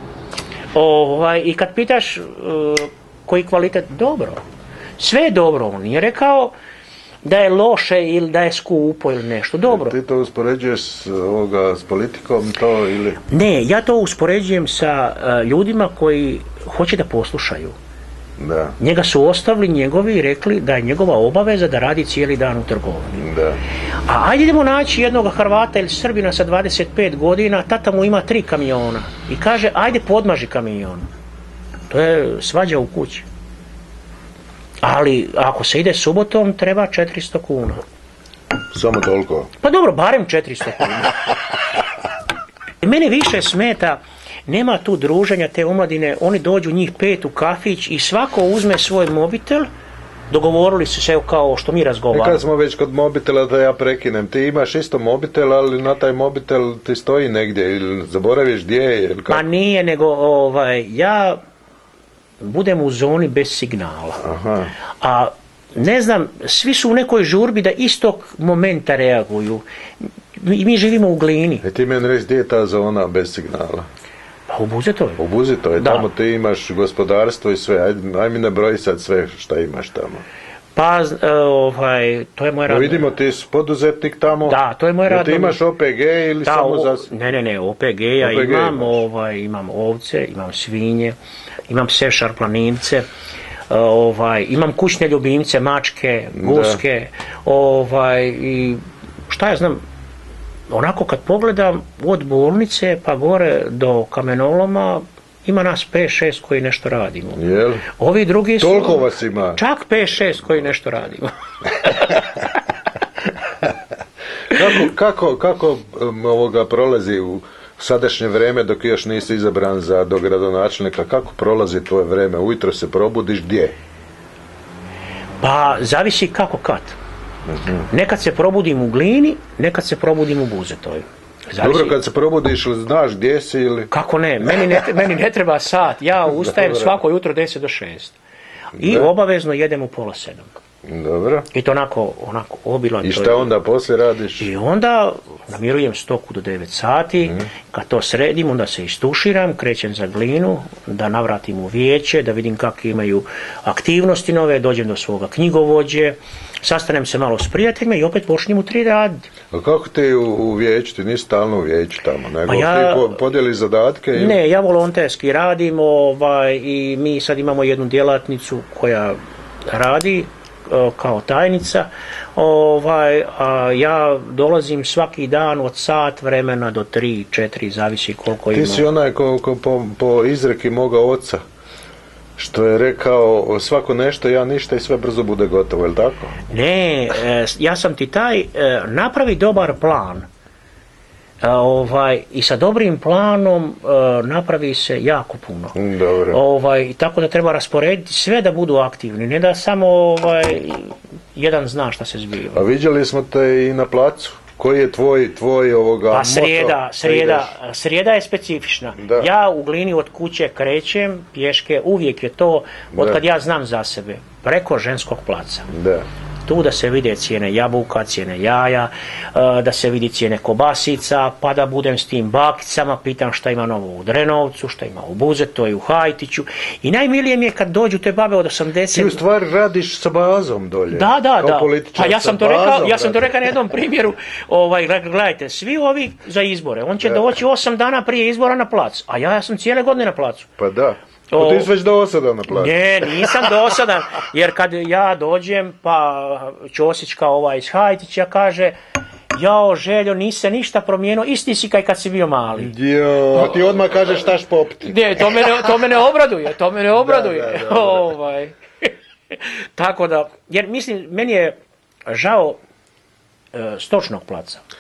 I kad pitaš koji kvalitet, dobro. Sve je dobro. On nije rekao da je loše ili da je skupo ili nešto. Dobro. Ti to uspoređuješ s politikom to ili... Ne, ja to uspoređujem sa ljudima koji hoće da poslušaju. Da. Njega su ostavili njegovi i rekli da je njegova obaveza da radi cijeli dan u trgovini. Da. A ajde idemo naći jednog Hrvata ili Srbina sa 25 godina, tata mu ima 3 kamiona i kaže ajde podmaži kamion. To je svađa u kući. Ali ako se ide subotom treba 400 kuna. Samo toliko? Pa dobro, barem 400 kuna. Mene više smeta, nema tu druženja te omladine, oni dođu njih 5 u kafić i svako uzme svoj mobitel, dogovorili su se kao što mi razgovaramo. Kad smo već kod mobitela, da ja prekinem, ti imaš isto mobitel, ali na taj mobitel ti stoji negdje ili zaboraviš gdje je ili kako? Pa nije, nego ja budem u zoni bez signala. Aha. A ne znam, svi su u nekoj žurbi da istog momenta reaguju. Mi živimo u Glini. Ti meni reći gdje je ta zona bez signala? Pa u Buzetovoj. U Buzetovoj, Da. tamo ti imaš gospodarstvo i sve, aj mi nabroji sad sve šta imaš tamo. Pa, to je moj No radno. vidimo, ti si poduzetnik tamo. Da, to je moj radno. Ti imaš OPG ili Da, samo za... Ne, OPG ja OPG imam, imaš. imam ovce, imam svinje, imam pse šarplanince, imam kućne ljubimce, mačke, guske, i šta ja znam, onako kad pogledam od bolnice pa gore do kamenoloma ima nas 5-6 koji nešto radimo. Jel? Ovi drugi su... Toliko vas ima? Čak 5-6 koji nešto radimo. Kako prolazi u sadašnje vrijeme dok još nisi izabran za dogradonačelnika, kako prolazi tvoje vrijeme? Ujutro se probudiš gdje? Pa zavisi kako kad. Nekad se probudim u Glini, nekad se probudim u Buzetovoj. Zavisi. Dobro, kad se probudiš, znaš gdje si ili... Kako ne? Meni ne treba sat. Ja ustajem svako jutro 10 do 6. I Da. obavezno jedem u 6:30. Dobro. I to onako obilan. I šta onda poslije radiš? I onda namirujem stoku do 9 sati, kad to sredim, onda se istuširam, krećem za Glinu, da navratim u vijeće, da vidim kakve imaju aktivnosti nove, dođem do svoga knjigovođe, sastanem se malo s prijateljima i opet počnem u 3 raditi. A kako ti u vijeću? Ti nisi stalno u vijeću tamo, nego ti podijeli zadatke? Ili... Ne, ja volonterski radim i mi sad imamo jednu djelatnicu koja radi kao tajnica, a ja dolazim svaki dan od sat vremena do 3-4, zavisi koliko ima. Ti si onaj ko po izreki moga oca, što je rekao svako nešto, ja ništa i sve brzo bude gotovo, je li tako? Ne, ja sam ti taj, napravi dobar plan. I sa dobrim planom napravi se jako puno. Dobro. Tako da treba rasporediti sve da budu aktivni, ne da samo jedan zna šta se zbiva. A viđali smo te i na placu. Koji je tvoj Pa moto? srijeda je specifična. Da. Ja u Glini od kuće krećem pješke, uvijek je to, od kad ja znam za sebe, preko ženskog placa. Da. Tu da se vide cijene jabuka, cijene jaja, da se vidi cijene kobasica, pa da budem s tim bakicama, pitam šta ima novo u Drenovcu, šta ima u Buzetoj, u Hajtiću. I najmilije mi je kad dođu te babe od 80... Ti u stvari radiš sa bazom dolje. Da. Pa Ja sam to rekao na jednom primjeru. Gledajte, svi ovi za izbore, on će doći 8 dana prije izbora na plac, a ja sam cijele godine na placu. Pa da. Pa ti si već dosadan na placu. Ne, nisam dosadan, jer kad ja dođem, pa Ćosićka iz Hajtića kaže, jao Željo, nisi se ništa promijenio, isti si kad si bio mali. Jo, a ti odmah kažeš štaš popiti. Ne, to mene obraduje. Da. Tako da, jer mislim, meni je žao stočnog placa.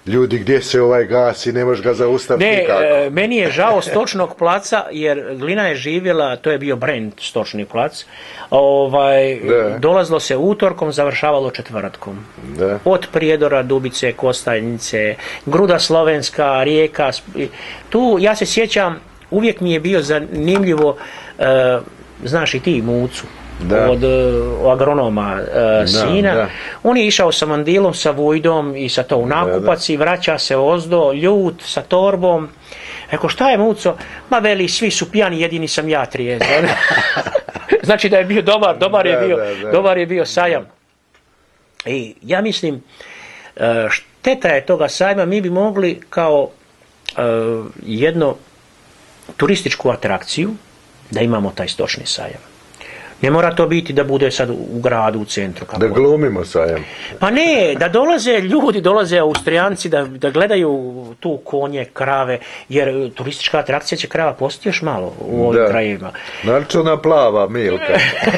ljudi gdje se ovaj gasi, ne možeš ga zaustaviti nikako. Meni je žao stočnog placa, jer Glina je živjela, to je bio brand stočni plac, dolazilo se utorkom, završavalo četvrtkom. Da. Od Prijedora, Dubice, Kostajnice, Gruda Slovenska, Rijeka. Tu ja se sjećam, uvijek mi je bio zanimljivo, znaš i ti Mucu, od agronoma sina. Da. On je išao sa mandilom, sa vujdom i sa to u nakupac i vraća se ozdo, ljut, sa torbom. Eko, šta je Muco? Ma veli, svi su pijani, jedini sam ja trijezan. Znači da je bio dobar je bio sajam. I ja mislim, šteta je toga sajma, mi bi mogli kao jednu turističku atrakciju da imamo taj stočni sajam. Ne mora to biti da bude sad u gradu, u centru. Da glumimo sajam. Pa ne, da dolaze ljudi, dolaze Austrijanci da gledaju tu konje, krave, jer turistička atrakcija će krava postati još malo u ovim krajevima. Narčuna plava, Milka.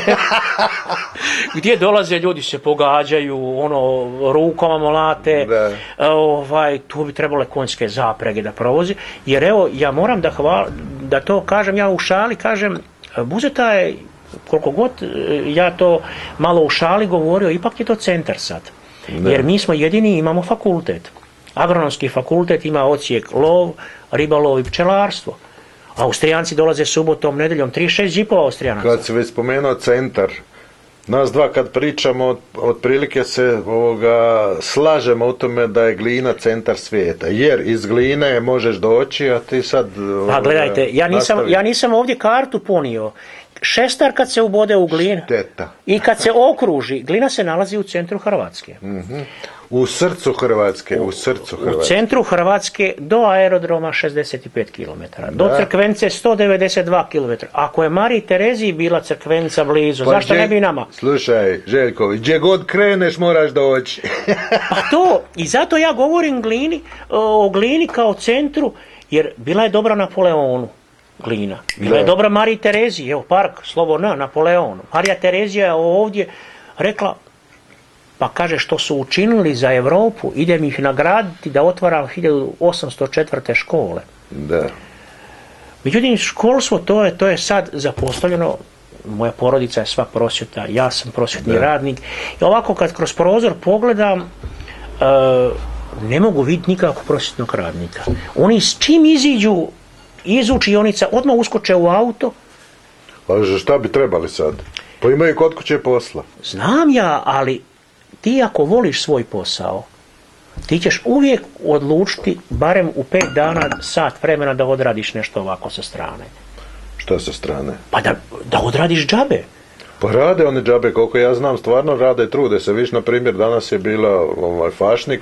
Gdje dolaze ljudi se pogađaju, rukama molate, tu bi trebale konjske zaprege da provozi, jer evo, ja moram da to kažem, ja u šali kažem, Buzeta je, koliko god ja to malo u šali govorio, ipak je to centar sad. Jer mi smo jedini, imamo fakultet. Agronomski fakultet ima odsjek lov, ribolov i pčelarstvo. Austrijanci dolaze subotom, nedeljom, 36 džipova Austrijanaca. Kad si već spomenuo centar, nas dva kad pričamo, otprilike se slažemo u tome da je Glina centar svijeta. Jer iz Gline možeš doći, a ti sad... Pa gledajte, ja nisam ovdje kartu ponio. Šestar kad se ubode u Glinu i kad se okruži, Glina se nalazi u centru Hrvatske. U srcu Hrvatske. U centru Hrvatske do aerodroma 65 km. Do Crkvence 192 km. Ako je Mariji Tereziji bila Crkvenca blizu, zašto ne bi nama? Slušaj, Željković, gdje god kreneš moraš doći. Pa to, i zato ja govorim o Glini kao centru, jer bila je dobra Napoleonu. Glina. Bila je dobra Mariji Tereziji, evo park, slovo Napoleonu. Marija Terezija je ovdje rekla, pa kaže, što su učinili za Europu, idem ih nagraditi da otvaram 1804. škole. Da. Međutim, školstvo, to je sad zapostavljeno, moja porodica je sva prosvjeta, ja sam prosvjetni radnik, i ovako kad kroz prozor pogledam, ne mogu vidjeti nikakvog prosvjetnog radnika. Oni s čim iziđu iz učionica, odmah uskoče u auto. Ali šta bi trebali sad? Pa imaju kod kuće posla. Znam ja, ali ti ako voliš svoj posao, ti ćeš uvijek odlučiti, barem u 5 dana, sat vremena da odradiš nešto ovako sa strane. Šta sa strane? Pa da odradiš džabe. Pa rade one džabe, koliko ja znam, stvarno rade, trude se. Viš, na primjer, danas je bila fašnik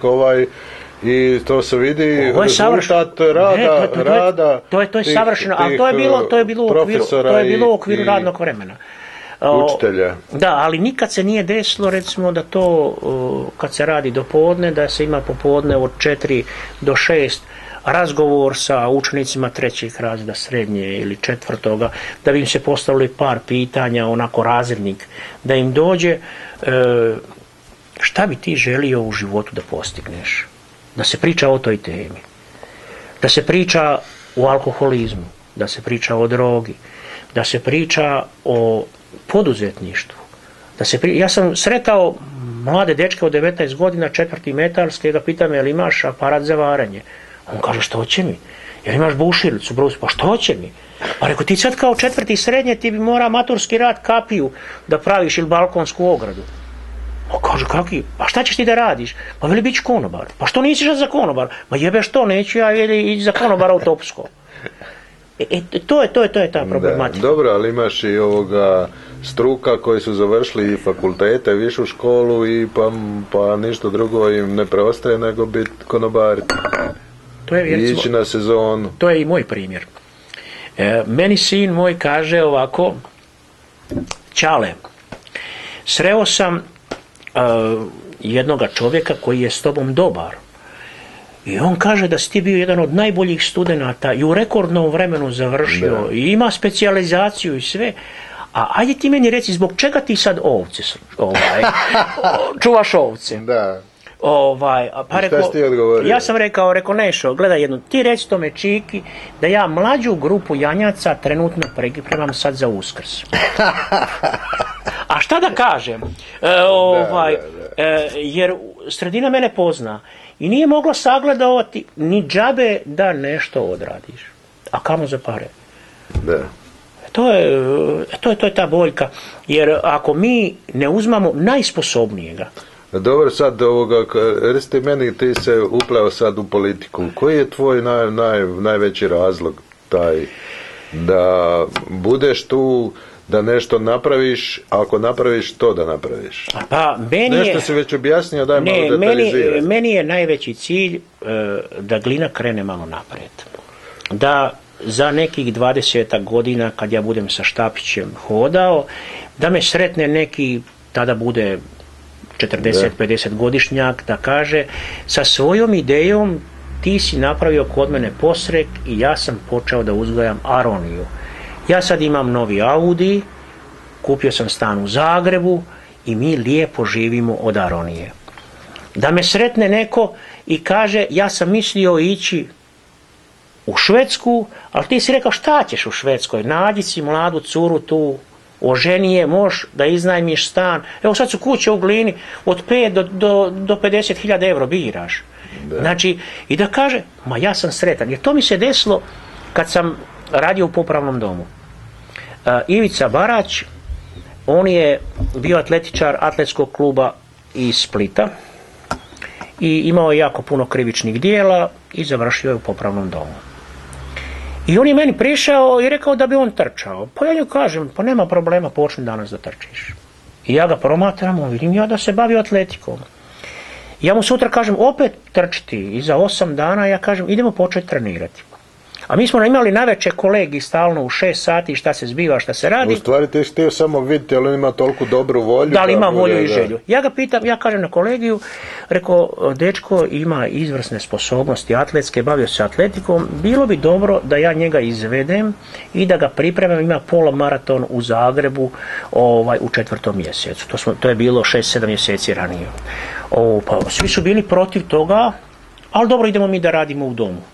i to se vidi rezultat rada. To je savršeno, ali to je bilo u okviru radnog vremena. Učitelja. Da, ali nikad se nije desilo, recimo, da to, kad se radi do podne, da se ima popodne od 4 do 6 razgovor sa učenicima 3. razreda srednje ili 4. da bi im se postavili par pitanja, onako razrednik, da im dođe šta bi ti želio u životu da postigneš. Da se priča o toj temi. Da se priča o alkoholizmu, da se priča o drogi, da se priča o poduzetništvu. Ja sam sretao mlade dečke od 19 godina, 4. metalske, ga pitam, jel imaš aparat za varenje? On kaže, što će mi? Jel imaš bušilicu, brus? Pa što će mi? Pa reko, ti sad kao 4. srednje ti bi mora maturski rad kapiju da praviš ili balkonsku ogradu. On kaže, kakvi? Pa šta ćeš ti da radiš? Pa veli, bit ću konobar. Pa što nisi za konobar? Ma jebe što, neću ja ići za konobara u Topsko. To je ta problematika. Dobro, ali imaš i struka koji su završili i fakultete, višu školu i pa ništa drugo im ne preostaje nego biti konobari. I ići na sezonu. To je i moj primjer. Meni sin moj kaže ovako, Ćale, sreo sam jednoga čovjeka koji je s tobom dobar. I on kaže da si ti bio jedan od najboljih studenata i u rekordnom vremenu završio i ima specijalizaciju i sve. A ajde ti meni reci, zbog čega ti sad ovce čuvaš ovce? Da. Pa šta si ti odgovorio? ja sam rekao Nešo, gledaj jednu, ti reci tome Čiki da ja mlađu grupu janjaca trenutno pripremam sad za Uskrs. A šta da kažem? Jer sredina mene pozna i nije mogla sagledovati ni džabe da nešto odradiš. A kamo za pare? Da. To je ta boljka. Jer ako mi ne uzmamo najsposobnijega. Dobro, sad recite meni, ti se upleo sad u politiku. Koji je tvoj najveći razlog taj da budeš tu, da nešto napraviš, a ako napraviš, to da napraviš? Pa, nešto si već objasnio, daj malo detaljizirati. Meni je najveći cilj da Glina krene malo naprijed. Da za nekih 20 godina, kad ja budem sa štapićem hodao, da me sretne neki, tada bude 40-50 godišnjak, da kaže sa svojom idejom ti si napravio kod mene posrek i ja sam počeo da uzgajam aroniju. Ja sad imam novi Audi, kupio sam stan u Zagrebu i mi lijepo živimo od aronije. Da me sretne neko i kaže ja sam mislio ići u Švedsku, ali ti si rekao šta ćeš u Švedskoj, nađi si mladu curu tu, oženi je, možeš da iznajmiš stan. Evo sad su kuće u Glini od 5 do 50.000 euro biraš. Da. Znači, i da kaže, ma ja sam sretan. Jer to mi se desilo kad sam radio u popravnom domu. Ivica Barać, on je bio atletičar atletskog kluba iz Splita i imao je jako puno krivičnih dijela i završio je u popravnom domu. I on je meni prišao i rekao da bi on trčao. Pa ja njemu kažem, pa nema problema, počni danas da trčiš. I ja ga promatram, vidim ja da se bavi atletikom. Ja mu sutra kažem, opet trčiti, i za 8 dana ja kažem, idemo početi trenirati. A mi smo imali navečer kolegi stalno u 6 sati šta se zbiva, šta se radi. U stvari ti htio samo vidjeti, ali on ima toliko dobru volju. Da li ima volju i želju. Ja ga pitam, ja kažem na kolegiju, rekao, dečko ima izvrsne sposobnosti atletske, bavio se atletikom, bilo bi dobro da ja njega izvedem i da ga pripremam, ima polomaraton u Zagrebu u 4. mjesecu. To je bilo 6-7 mjeseci ranije. Pa svi su bili protiv toga, ali dobro, idemo mi da radimo u domu.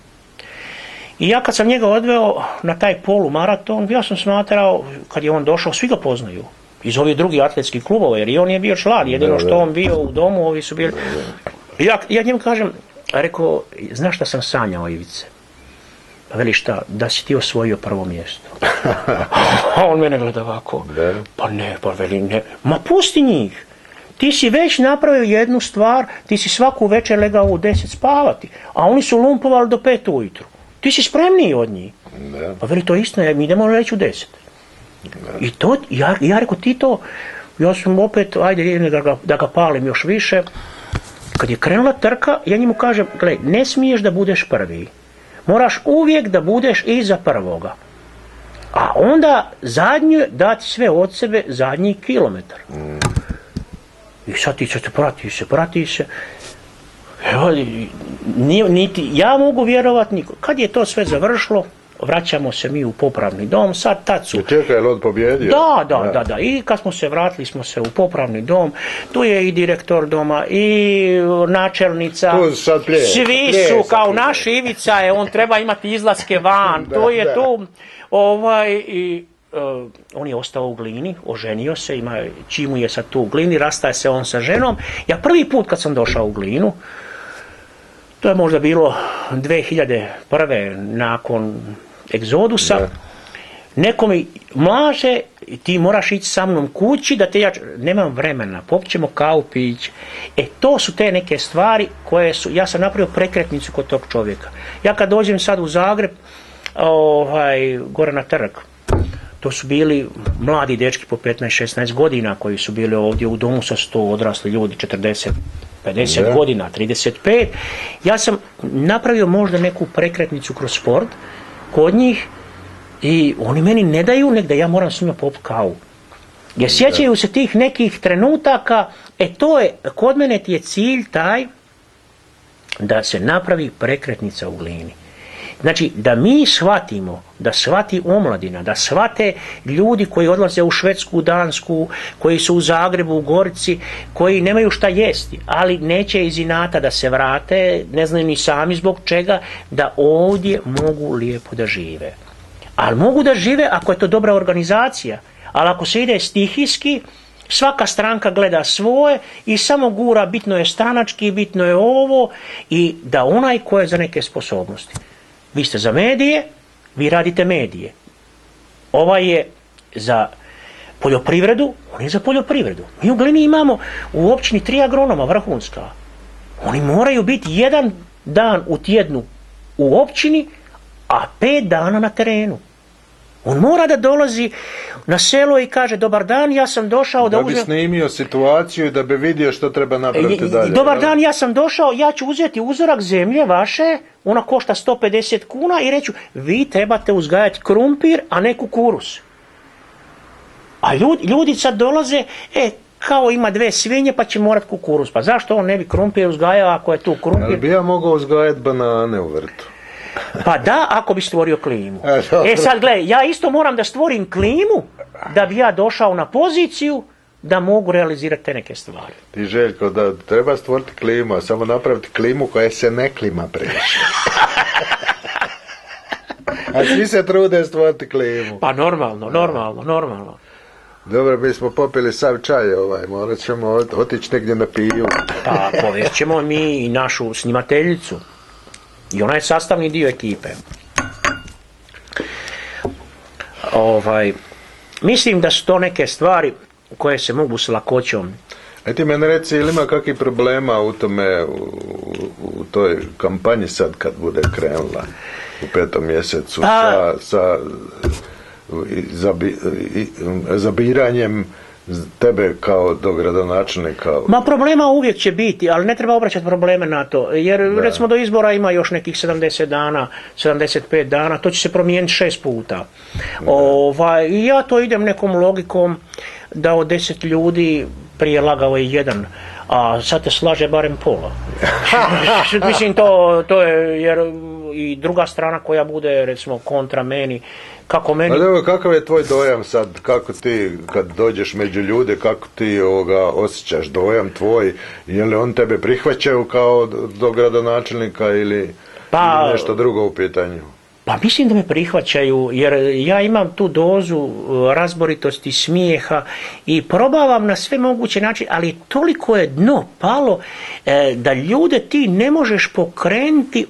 I ja kad sam njega odveo na taj polumaraton, ja sam smatrao, kad je on došao, svi ga poznaju. Iz ovih drugih atletskih klubova, jer i on je bio član, jedino što on bio u domu, ovi su bili... Ja njemu kažem, rekao, znaš šta sam sanjao, Ivice? Pa veli šta, da si ti osvojio prvo mjesto. A on mene gleda ovako, pa veli ne, ma pusti njih. Ti si već napravio jednu stvar, ti si svaku večer legao u 10 spavati, a oni su lumpovali do 5 ujutru. Ti si spremniji od njih. Da. Pa veli, to je istina, mi idemo reći u 10. Da. I to, ja rekao, ti to, ja sam opet, ajde da ga palim još više. Kad je krenula trka, ja njemu kažem, gledaj, ne smiješ da budeš prvi. Moraš uvijek da budeš iza prvoga. A onda zadnju dati sve od sebe zadnji kilometar. I sad ti se prati se. Evo, niti ja mogu vjerovati niko. Kad je to sve završilo, vraćamo se mi u popravni dom, tad su... Čekaj, je li on pobjedio? Da. I kad smo se vratili smo se u popravni dom, tu je i direktor doma, i načelnica, svi su, kao naš Ivica je, on treba imati izlaske van, to je tu, on je ostao u Glini, oženio se, čim mu je sad tu u Glini, rastaje se on sa ženom. Ja prvi put kad sam došao u Glinu, to je možda bilo 2001. nakon egzodusa, neko mi maže, ti moraš ići sa mnom kući, da te nemam vremena, popćemo kavu pić. To su te neke stvari koje su, ja sam napravio prekretnicu kod tog čovjeka. Ja kad dođem sad u Zagreb, gore na trg, to su bili mladi dečki po 15-16 godina koji su bili ovdje u domu sa 100 odrasli ljudi, 40-50 godina, 35. Ja sam napravio možda neku prekretnicu kroz sport kod njih i oni meni ne daju nek da ja moram s njima popiti kavu. Jer sjećaju se tih nekih trenutaka, to je, kod mene ti je cilj taj da se napravi prekretnica u Glini. Znači, da mi shvatimo, da shvati omladina, da shvate ljudi koji odlaze u Švedsku, Dansku, koji su u Zagrebu, u Gorici, koji nemaju šta jesti, ali neće iz inata da se vrate, ne znaju ni sami zbog čega, da ovdje mogu lijepo da žive. Ali mogu da žive ako je to dobra organizacija, ali ako se ide stihijski, svaka stranka gleda svoje i samo gura, bitno je stranački, bitno je ovo, i da onaj ko je za neke sposobnosti. Vi ste za medije, vi radite medije. Ovaj je za poljoprivredu, on je za poljoprivredu. Mi u Glini imamo u općini 3 agronoma vrhunska. Oni moraju biti 1 dan u tjednu u općini, a 5 dana na terenu. On mora da dolazi na selo i kaže: dobar dan, ja sam došao da bi snimio situaciju i da bi vidio što treba napraviti dalje. Dobar dan, ja sam došao, ja ću uzeti uzorak zemlje vaše, ona košta 150 kuna, i reću: vi trebate uzgajati krumpir, a ne kukuruz. A ljudi sad dolaze: kao ima 2 svinje pa će morat kukuruz. Pa zašto on ne bi krumpir uzgajao ako je tu krumpir? Ali bi ja mogao uzgajati banane u vrtu? Pa da, ako bi stvorio klimu. Sad gledaj, ja isto moram da stvorim klimu da bi ja došao na poziciju da mogu realizirati te neke stvari. Ti, Željko, da treba stvoriti klimu, a samo napraviti klimu koja se ne klima previše. A svi se trude stvoriti klimu. Pa normalno. Dobro, mi smo popili sav čaj, morat ćemo otići negdje na piju. Pa povest ćemo mi i našu snimateljicu. I ona je sastavni dio ekipe. Mislim da su to neke stvari koje se mogu s lakoćom. Ti meni reci, ili ima kakvih problema u tome, u toj kampanji sad kad bude krenula u 5. mjesecu sa zabiranjem tebe kao dogradonačelnika? Ma problema uvijek će biti, ali ne treba obraćati probleme na to, jer recimo do izbora ima još nekih 70 dana, 75 dana, to će se promijeniti 6 puta. Ja to idem nekom logikom da od 10 ljudi prije lagao je 1, a sad te slaže barem pola. Mislim, to je, jer i druga strana koja bude recimo kontra meni, kako meni... Ali kakav je tvoj dojam sad, kako ti kad dođeš među ljude, kako ti osjećaš dojam tvoj, je li on tebe prihvaćaju kao dogradonačelnika ili nešto drugo u pitanju? Pa mislim da me prihvaćaju, jer ja imam tu dozu razboritosti, smijeha i probavam na sve moguće načine, ali toliko je dno palo da ljude ti ne možeš pokrenuti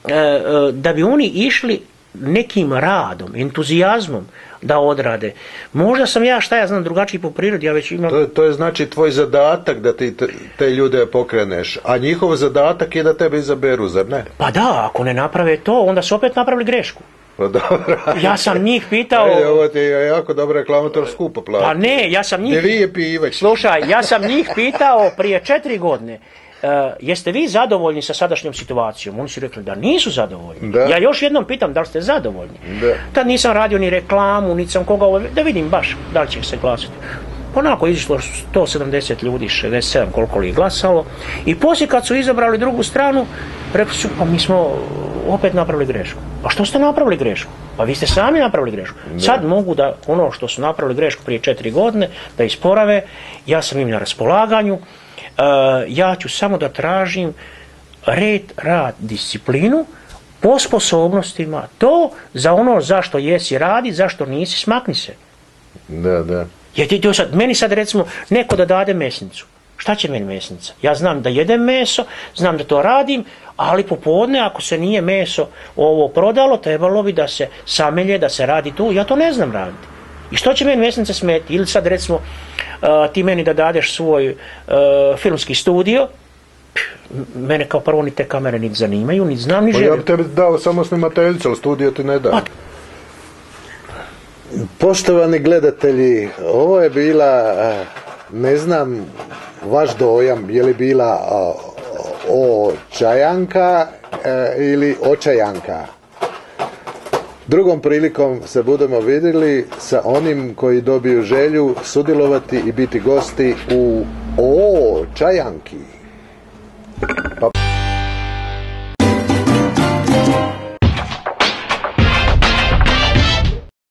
da bi oni išli nekim radom, entuzijazmom da odrade. Možda sam ja, drugačiji po prirodi, ja već imam... To je znači tvoj zadatak da ti te ljude pokreneš, a njihov zadatak je da tebe izaberu, zar ne? Pa da, ako ne naprave to, onda su opet napravili grešku. Pa dobro. Ja sam njih pitao... Ovo ti je jako dobra reklama, to skupo plati. Pa ne, ja sam njih... Ne lije pivać. Slušaj, ja sam njih pitao prije 4 godine, jeste vi zadovoljni sa sadašnjom situacijom? Oni su rekli da nisu zadovoljni. Da. Ja još jednom pitam da li ste zadovoljni. Da. Tad nisam radio ni reklamu, niti sam koga da vidim baš da li će se glasati. Onako izišlo 170 ljudi, 67 koliko li je glasalo, i poslije kad su izabrali drugu stranu, rekli su: pa mi smo opet napravili grešku. Pa što ste napravili grešku? Pa vi ste sami napravili grešku. Da. Sad mogu da ono što su napravili grešku prije 4 godine da isporave, ja sam im na raspolaganju. Ja ću samo da tražim red, rad, disciplinu po sposobnostima, to za ono zašto jesi radi, zašto nisi smakni se. Da. Meni sad recimo neko da dade mesnicu, šta će meni mesnica? Ja znam da jedem meso, znam da to radim, ali popodne ako se nije meso ovo prodalo, trebalo bi da se samelje, da se radi tu, ja to ne znam raditi. I što će meni mesnica smeti? Ili sad recimo ti meni da dadeš svoj filmski studio, mene kao prvo ni te kamere niti zanimaju, niti znam, ni želim. Ja bi tebi dao samo snimateljicu, ali studio ti ne da. Poštovani gledatelji, ovo je bila, ne znam, vaš dojam, je li bila očajanka ili očajanka. Drugom prilikom se budemo vidjeli sa onim koji dobiju želju sudjelovati i biti gosti u očajanki. Pa